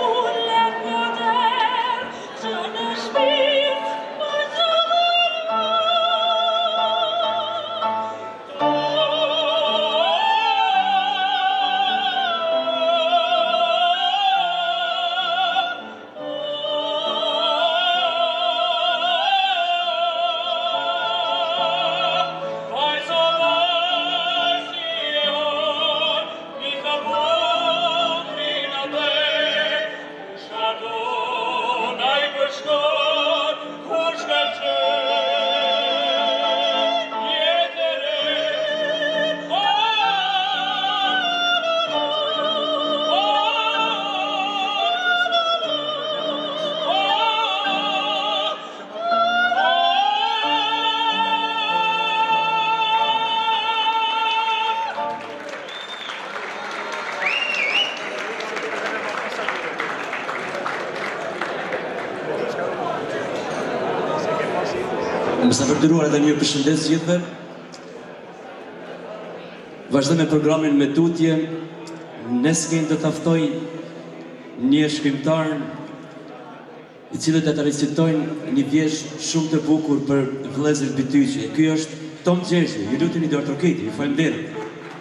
Spirit, Sa përderuar edhe mirë përshëndes gjithëve. Vazhdo me programin me tutje. Ne s'kem të taftoj një shkrimtar i cilët e të recitojnë një vjeshtë shumë të bukur për vëllezër Bityqi. Ky është Tom Gjergji, ju lutem i dorë trokiti, ju faleminderit.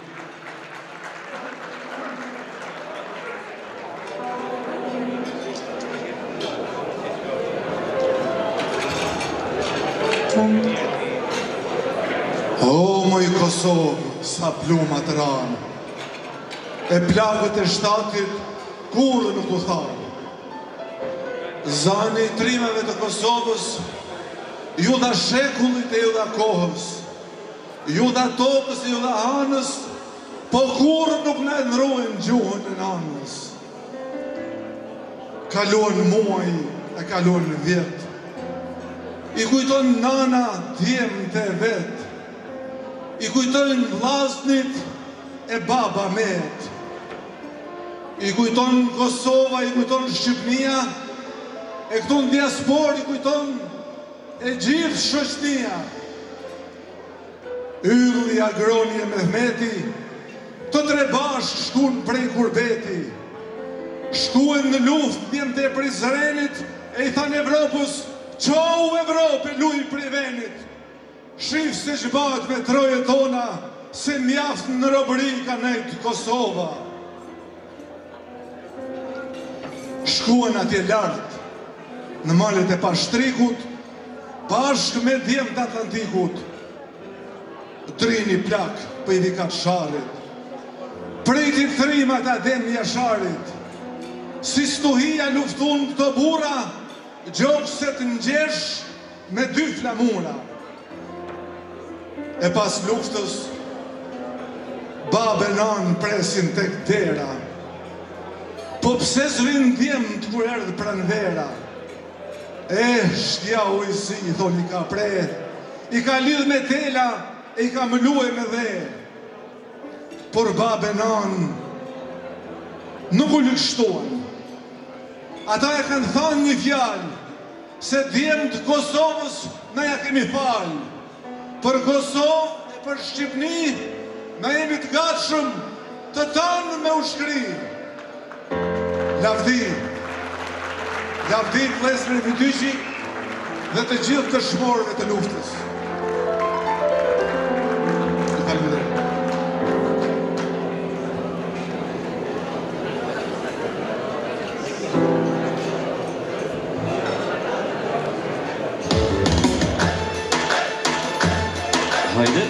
O, moj Kosovë, sa plumat ranë, e plagët e shtatit, kurë nuk u tharë. Zani i trimeve të Kosovës, ju dha shekullit e ju dha kohës, ju dha tokës e ju dha anës, po kurë nuk ne ndrojnë gjuhën e nanës. Kaluan muaj e kaluan vjetë, i kujton nana djemë të vetë, i kujton vllaznit e baba met, i kujton Kosova, i kujton Shqipnia, e këtu në diaspor i kujton e gjithë shoqënia. Ylli Agroni e Mehmeti, të tre bashkë shkun prej kurbeti, shkuen në luft bjem të e Prizrenit, e i than Evropës, qau Evropë, luj prej venit. Shif se që bat me troje tona, se mjaft në robëri ka nejtë Kosova. Shkuen atje lartë, në malet e Pashtrikut, bashkë me djemë të Atlantikut, drini plak për i vikat sharit, prejti thrimat adem jasharit, si stuhia luftun këto bura, gjokë se të ngjesh me dy flamura. E pas luftës, babe nanë presin tek dera, po pse zvin djemë të kur erdhë pranvera, e shtja u i si, i thoni ka pre, i ka lidh me tela, e i ka mëlluaj me dhe, por babe nanë nuk u lëkshtuan. Ata e kanë thanë një fjalë, se djemë të Kosovës na ja kemi falë, për Kosovë e për Shqipni, na jemi të gatshëm të tanë me ushkri. Lavdi, lavdi vëllezër e Bityqi dhe të gjithë të shmorëve të luftës. Hajde.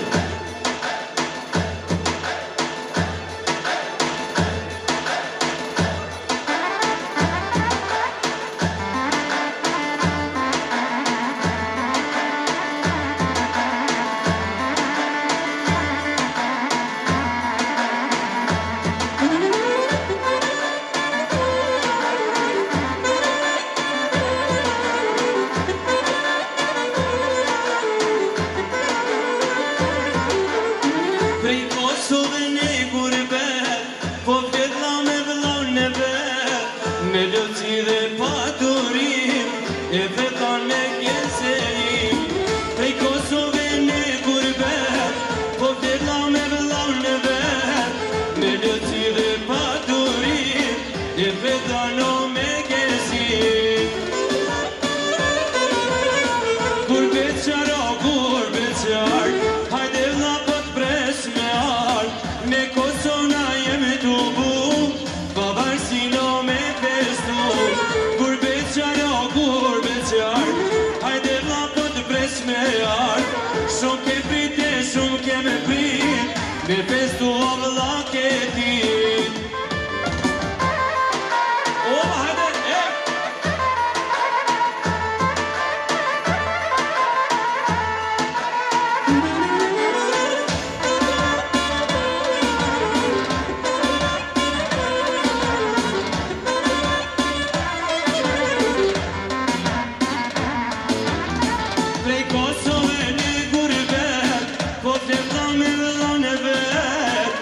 Kosovë në gurbet, po të vëllë me vëllë në vet.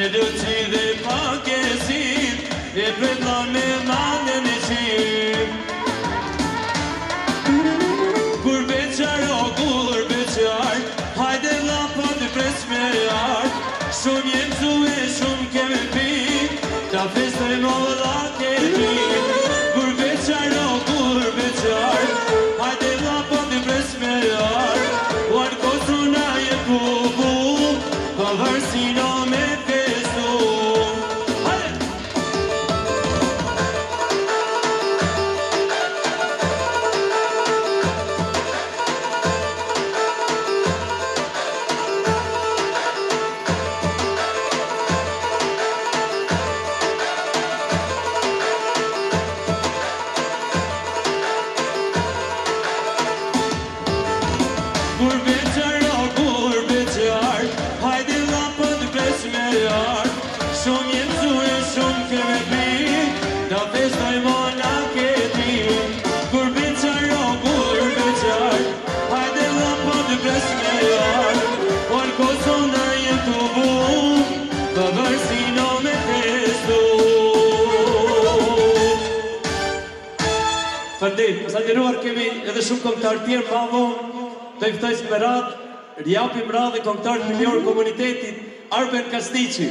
luci dhe pakesit, e pretnon me mandën e qim. Kur beqar o kur beqar, hajde la pa të pres me art, shumë jem zu e shumë keme pit, ta festojmë o la ke pit. Kur beqar o kur beqar, hajde la pa të pres me art, uar kosuna e kubu, pa vërsino me festu. Faleminderit, falenderuar kemi edhe shumë këngëtarë tjerë më vonë, do i ftoj me radhë, japim radhë këngëtarit milion komunitetit Arben Kastiqi.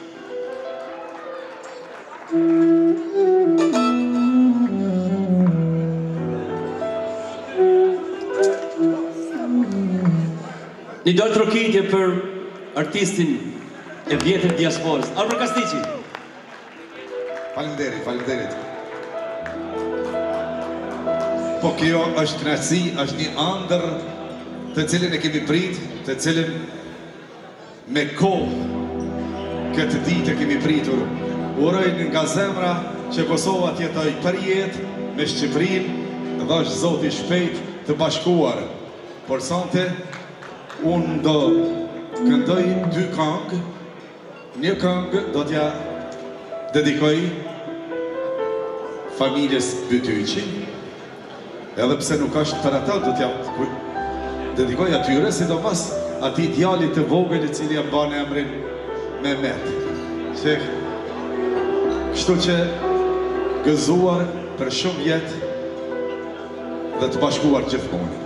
Një do trokitje për artistin e vjetër diasporës, Arben Kastiqi. Faleminderit, faleminderit. Po kjo është kënaqësi, është një ëndër të cilin e kemi prit, të cilin me kohë këtë ditë kemi pritur. Uroj nga zemra që Kosova të jetojë për jetë me Shqipërinë dhe është Zoti shpejt të bashkuar. Por sonte unë do këndoj dy këngë, një këngë do t'ja dedikoj familjes Bytyqi. Edhe pse nuk është për ata, do t'ja dedikoj atyre, sidomos atij djalit të vogël i cili ja bën emrin Mehmet. Që kështu që gëzuar për shumë jetë dhe të bashkuar gjithmonë.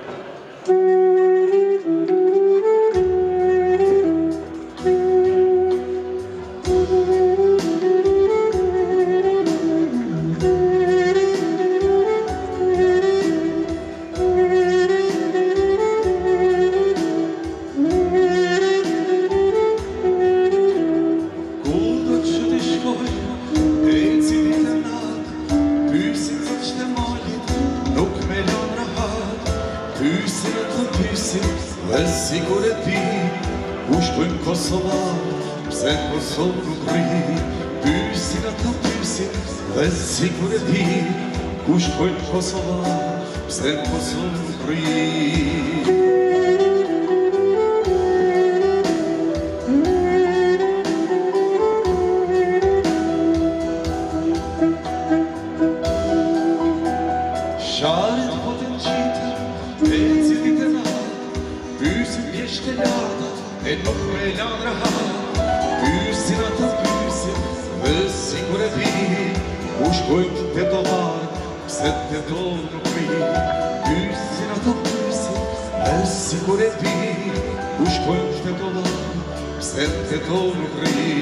Sigur e di, ku shkojnë Kosova, pse në Kosovë nuk rri. Sharit po të nqitë, e cilit e natë, pysin vjesht e lata, e nuk me lanë rahat, pysin ata pysin, dhe sigur e di, ku shkojnë të dolarë, pse të do nuk ri. Pysin ato pysin, e sigur e di, ku shkojnë të dolarë, pse të do nuk ri.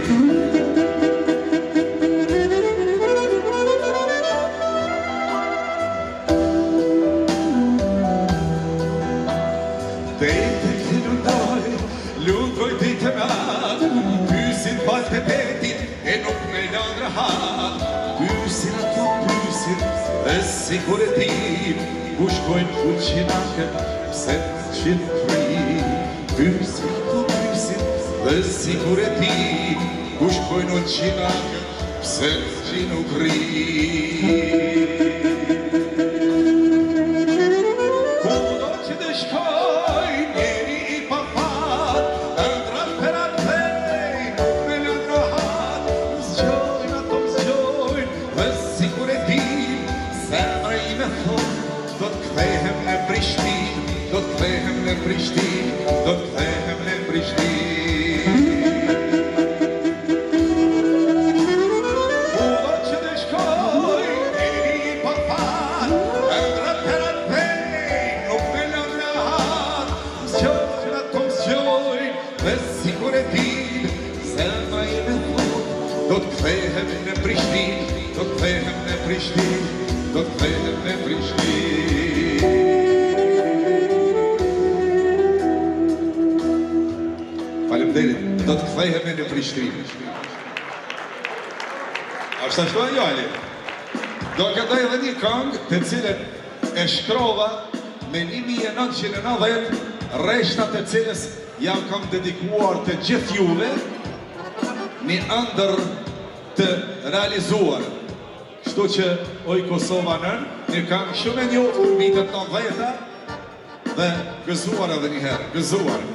Dejte këtë lundoj, lundoj dejte me atë, pysin pas të detit, e nuk me lanë rahat. Pysin ato pysin, dhe sigur e di, ku shkojnë fuqinake, pse të qinë fri. Pysin ato pysin, dhe sigur e di, ku shkojnë fuqinake, pse të qinë fri. Kudo që të shkoj, njeri i pa fat, ëndrat për atë vej, me lënë rahat, zgjojnë ato zgjojnë, dhe sigur e di, zemra i me thonë, do të kthehem në Prishtinë, do të kthehem në Prishtinë, do të kthehem në Prishtinë. si kur e ti, se ma i me thot, do të kthehem në Prishtinë, do të kthehem në Prishtinë, do të kthehem në Prishtinë. Faleminderit, do të kthehemi në Prishtinë. Ashtu ashtu ajo Ali. Do këtoj edhe një këngë të cilën e shkrova me një mijë e nëntëqind e nëntëdhjetë, rreshtat të cilës jam kam dedikuar të gjithë juve, një ëndër të realizuar. Kështu që oj Kosova nën, një këngë shumë e njohur vitet nëntëdhjeta dhe gëzuar edhe një herë, gëzuar.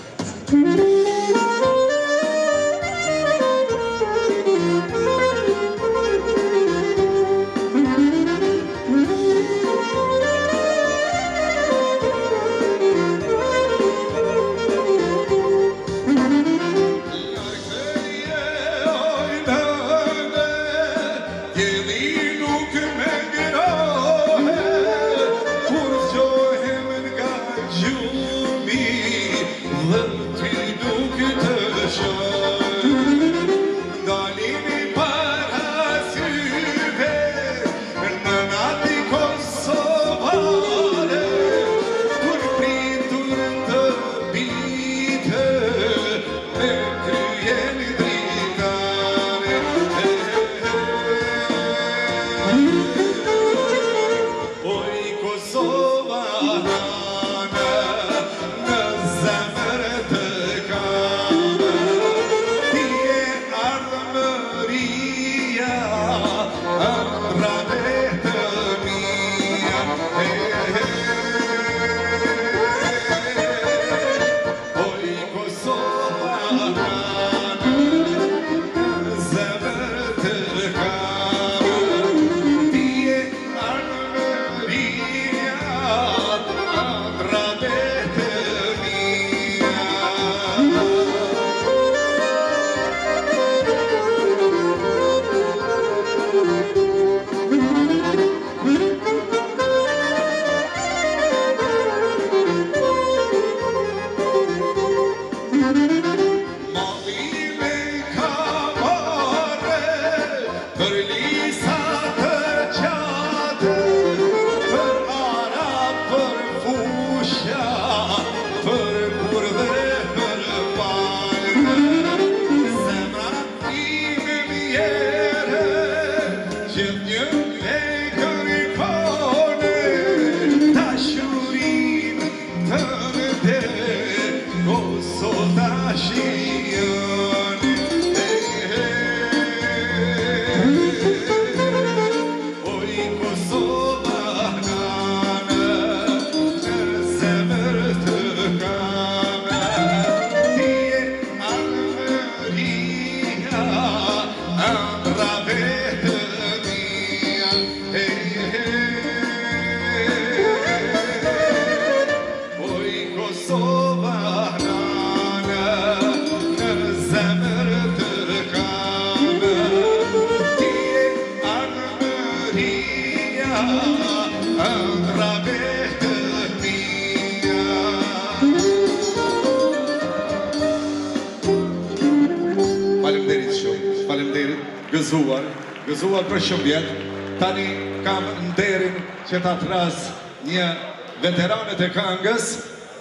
Gëzuar, gëzuar për shumë vjetë, tani kam nderin që ta tras një veteranet e këngës,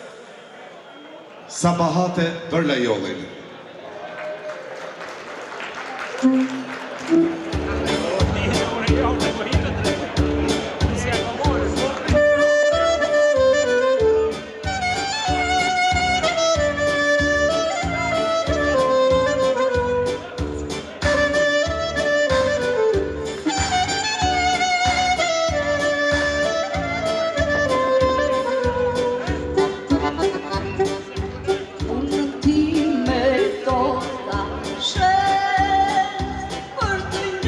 Sabahate për Lajollin. Ti me tota shes për të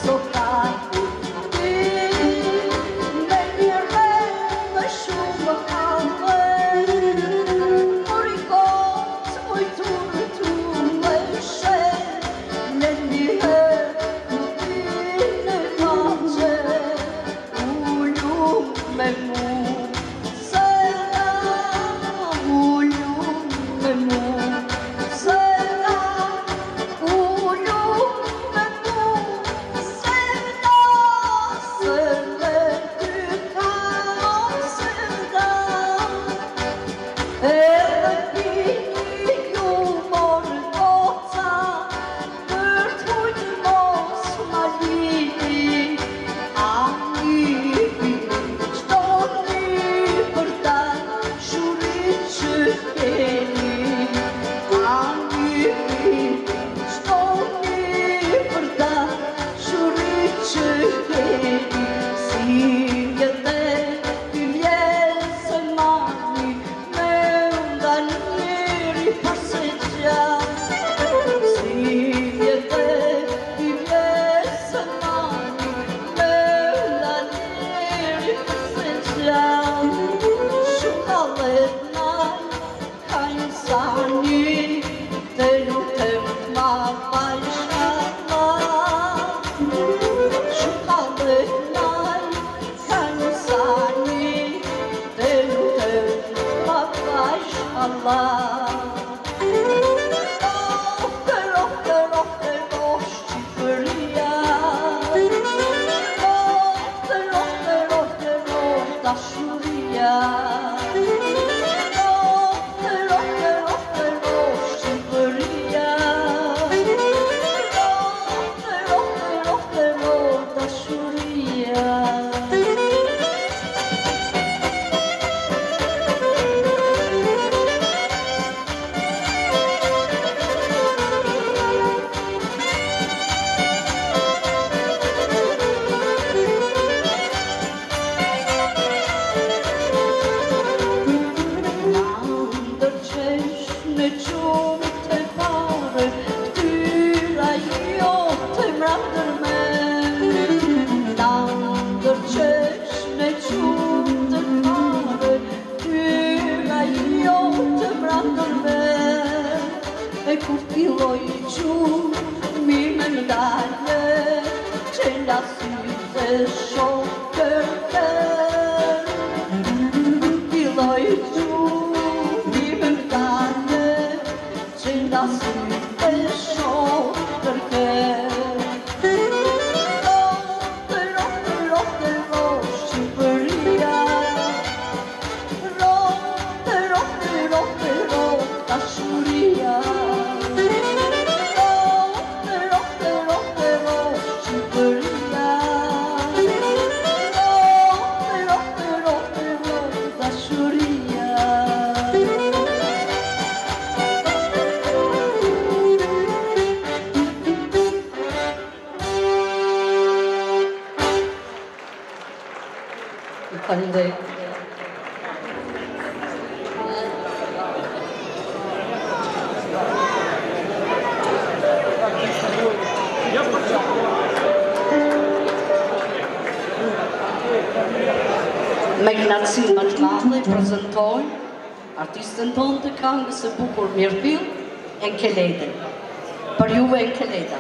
Me knatësin më të madhe prezentojnë artistën tonë të këngës së bukur Mirëfill e Nkeledën. Për juve e Nkeleda.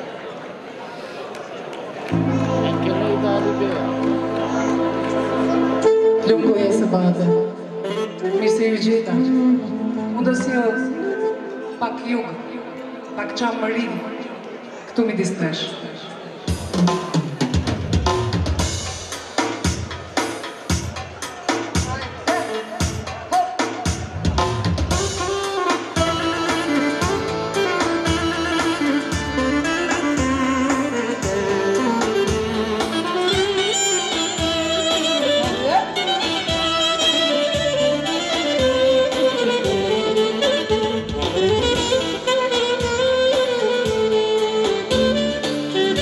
Nkeleda Ribea. Lungo e së bade. Mirë se ju gjeta. Unë do si pak jugë, pak qamë më rinë, këtu mi disnesh. Thank you.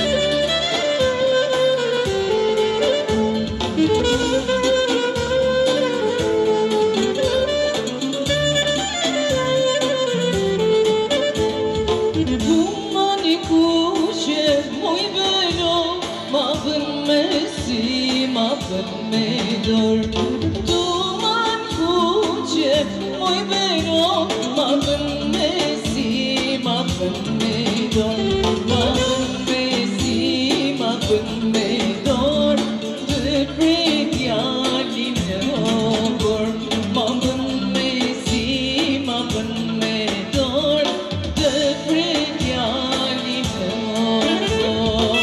bën me dorë Tu ma n'kuqe Moj bero Ma bën me si Ma bën me dorë Ma bën me si Ma bën me dorë Dë prej djalin e hongor Ma bën me si Ma bën me dorë Dë prej djalin e hongor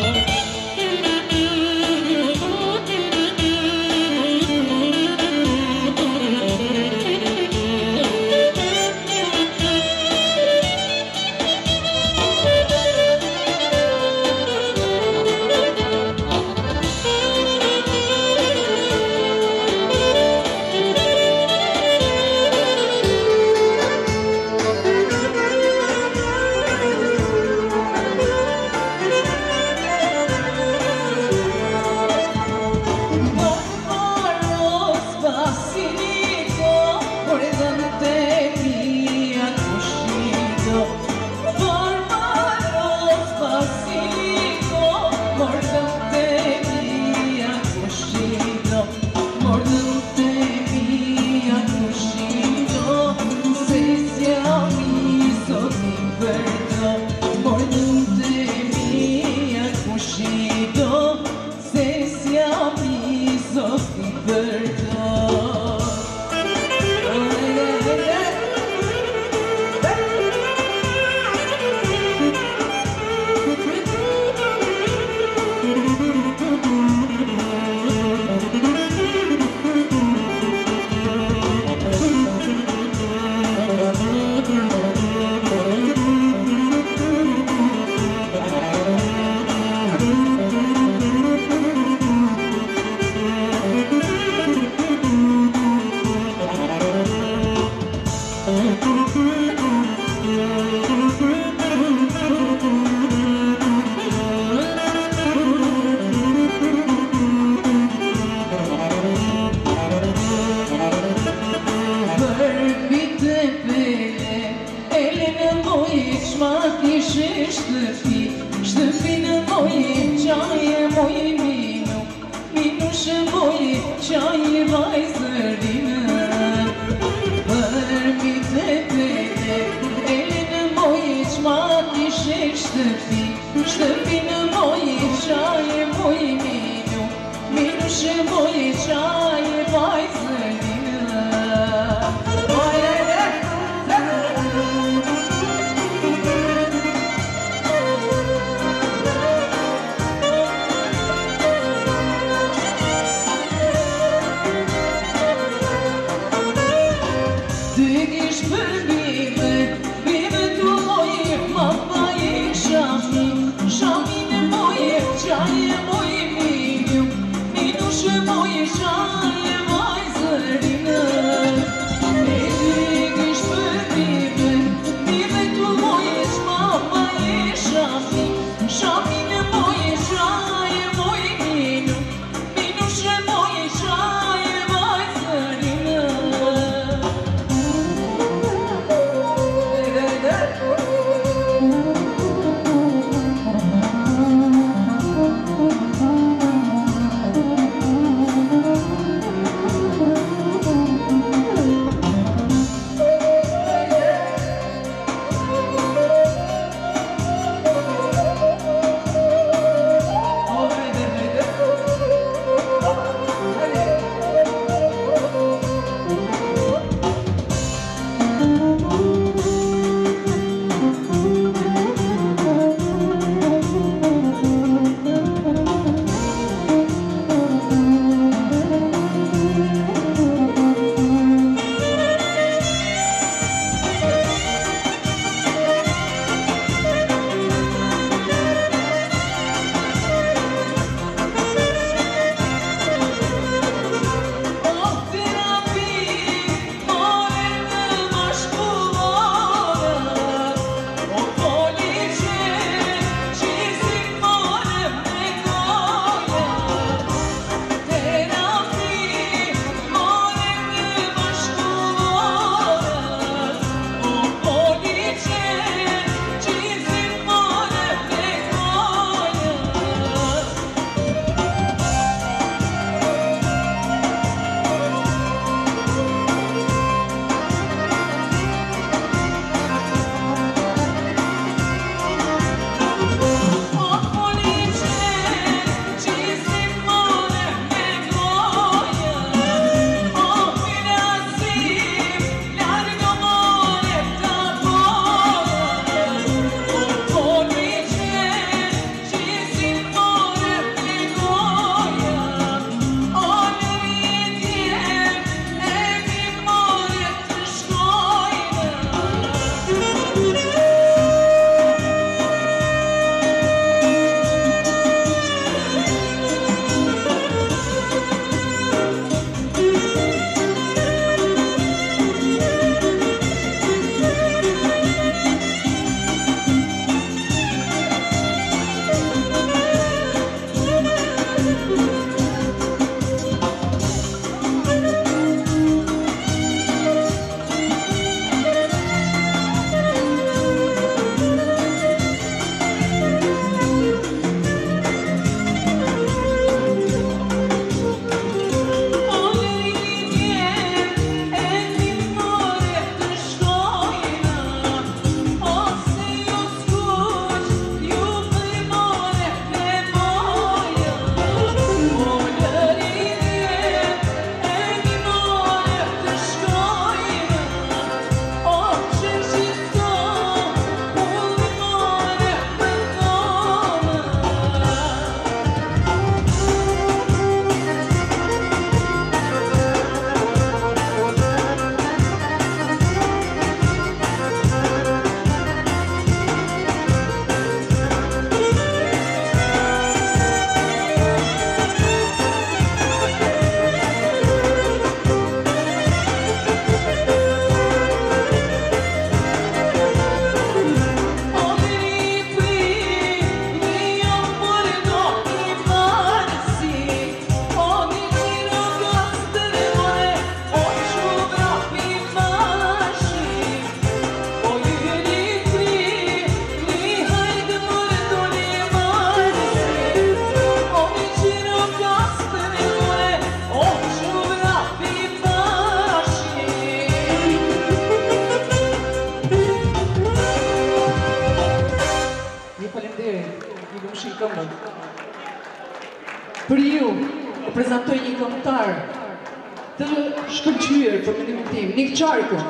Për ju, u prezentoj një këngëtar të shkëlqyer për mendimin tim, Nik Qarku.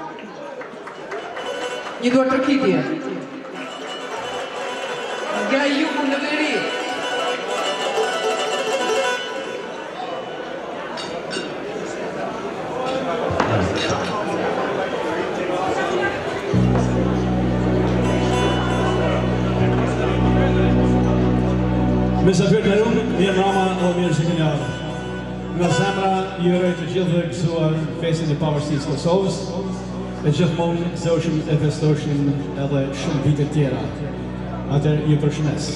Një duar tërkitje. Nga jugu në veri. Mysafirët e unë, mirë mrama o mirë që kënë javë. Nga zemra ju uroj të gjithë dhe gëzuar fesin e pavarësisë Kosovës, e gjithmonë gëzoshim e festoshim edhe shumë vite tjera. Atër ju përshëndes.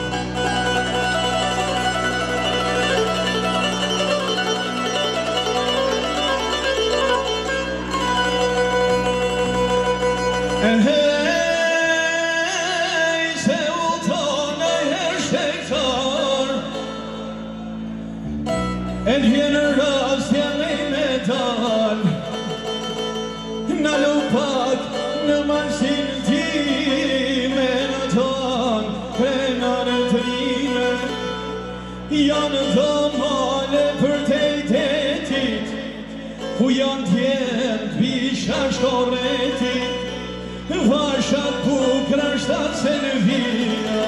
En vjenë rast jemi me dal Në lupak në marsin time Në ton krenar të rime Janë të male për te tetit Ku janë tjenë pisha shtoretit Vashat bukra shtatë se në vina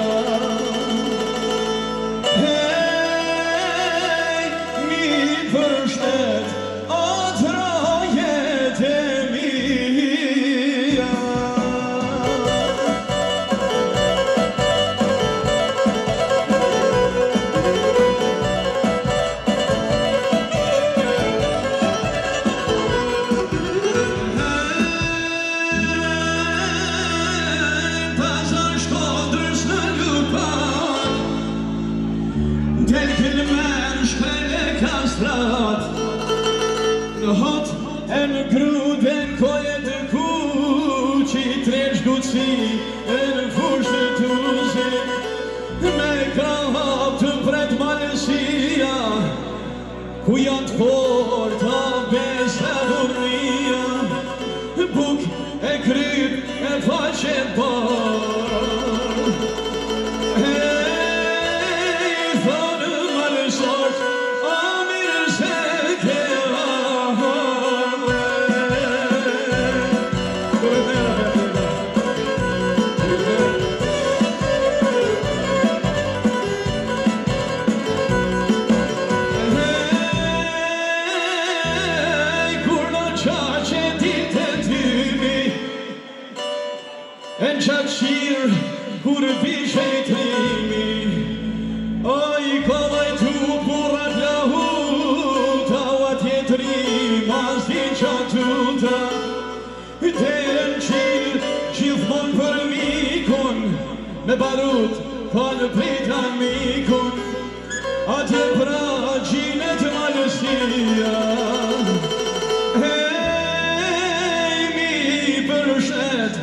Në hot e në gruden kojet e kuqi Tresh guci e në fushë të tuzi Me ka hap të pret malësia Ku janë të porta besa burnia Buk e kryp e faqet bar Hej, thonë malësort Kur pishe i trimi O i kodaj tu burat lahuta O atje trim as di qatuta Terën qilë gjithmon për mikun Me barut pa në prita mikun Atje pra gjinet malësia Hej mi përshet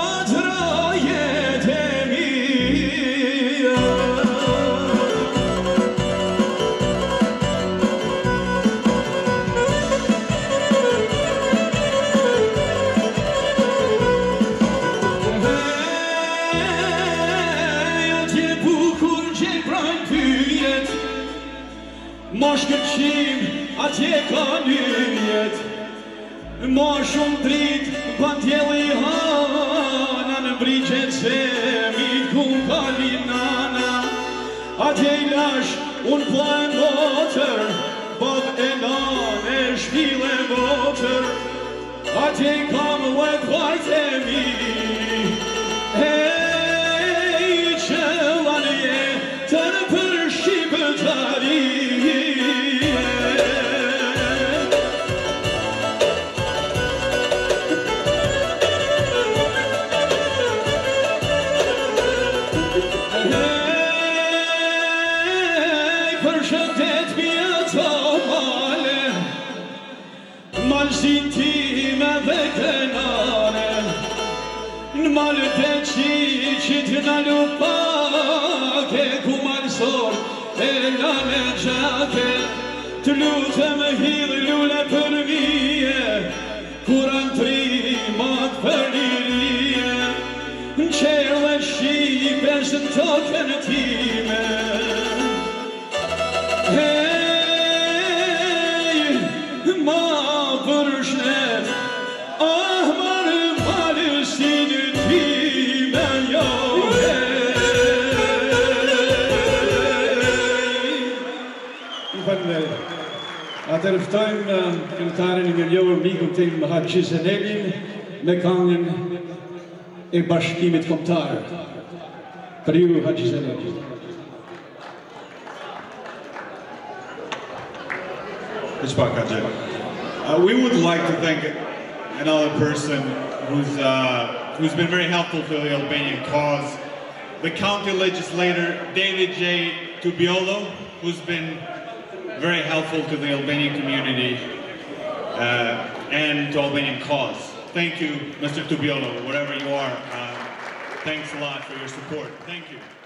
Ma shkëqim atje ka njët Ma shumë drit pa tjeli hana Në brigjet se mi kun kalinana Atje i lash unë plan botër Bot e nan e shpile botër Atje i kam lek vajt e mi Hej, qëllan je të në për shqipëtari Malësin time dhe kënare Në malë të qiqit në lupake Ku malësor e lane gjake Të lutë me hidhë lule për mije Kur antrimat për lirije Në qelë dhe shqipes në tokën time Faleminderit. Atëherë ftojmë këngëtarin i njohur mikun tim Haxhi Zenelin me këngën e Bashkimit Kombëtar. Për ju Haxhi Zeneli. Uh, we would like to thank another person who's uh, who's been very helpful to the Albanian cause, the county legislator David J. Tubiolo, who's been very helpful to the Albanian community uh, and to Albanian cause. Thank you, Mister Tubiolo, wherever you are. Uh, thanks a lot for your support. Thank you.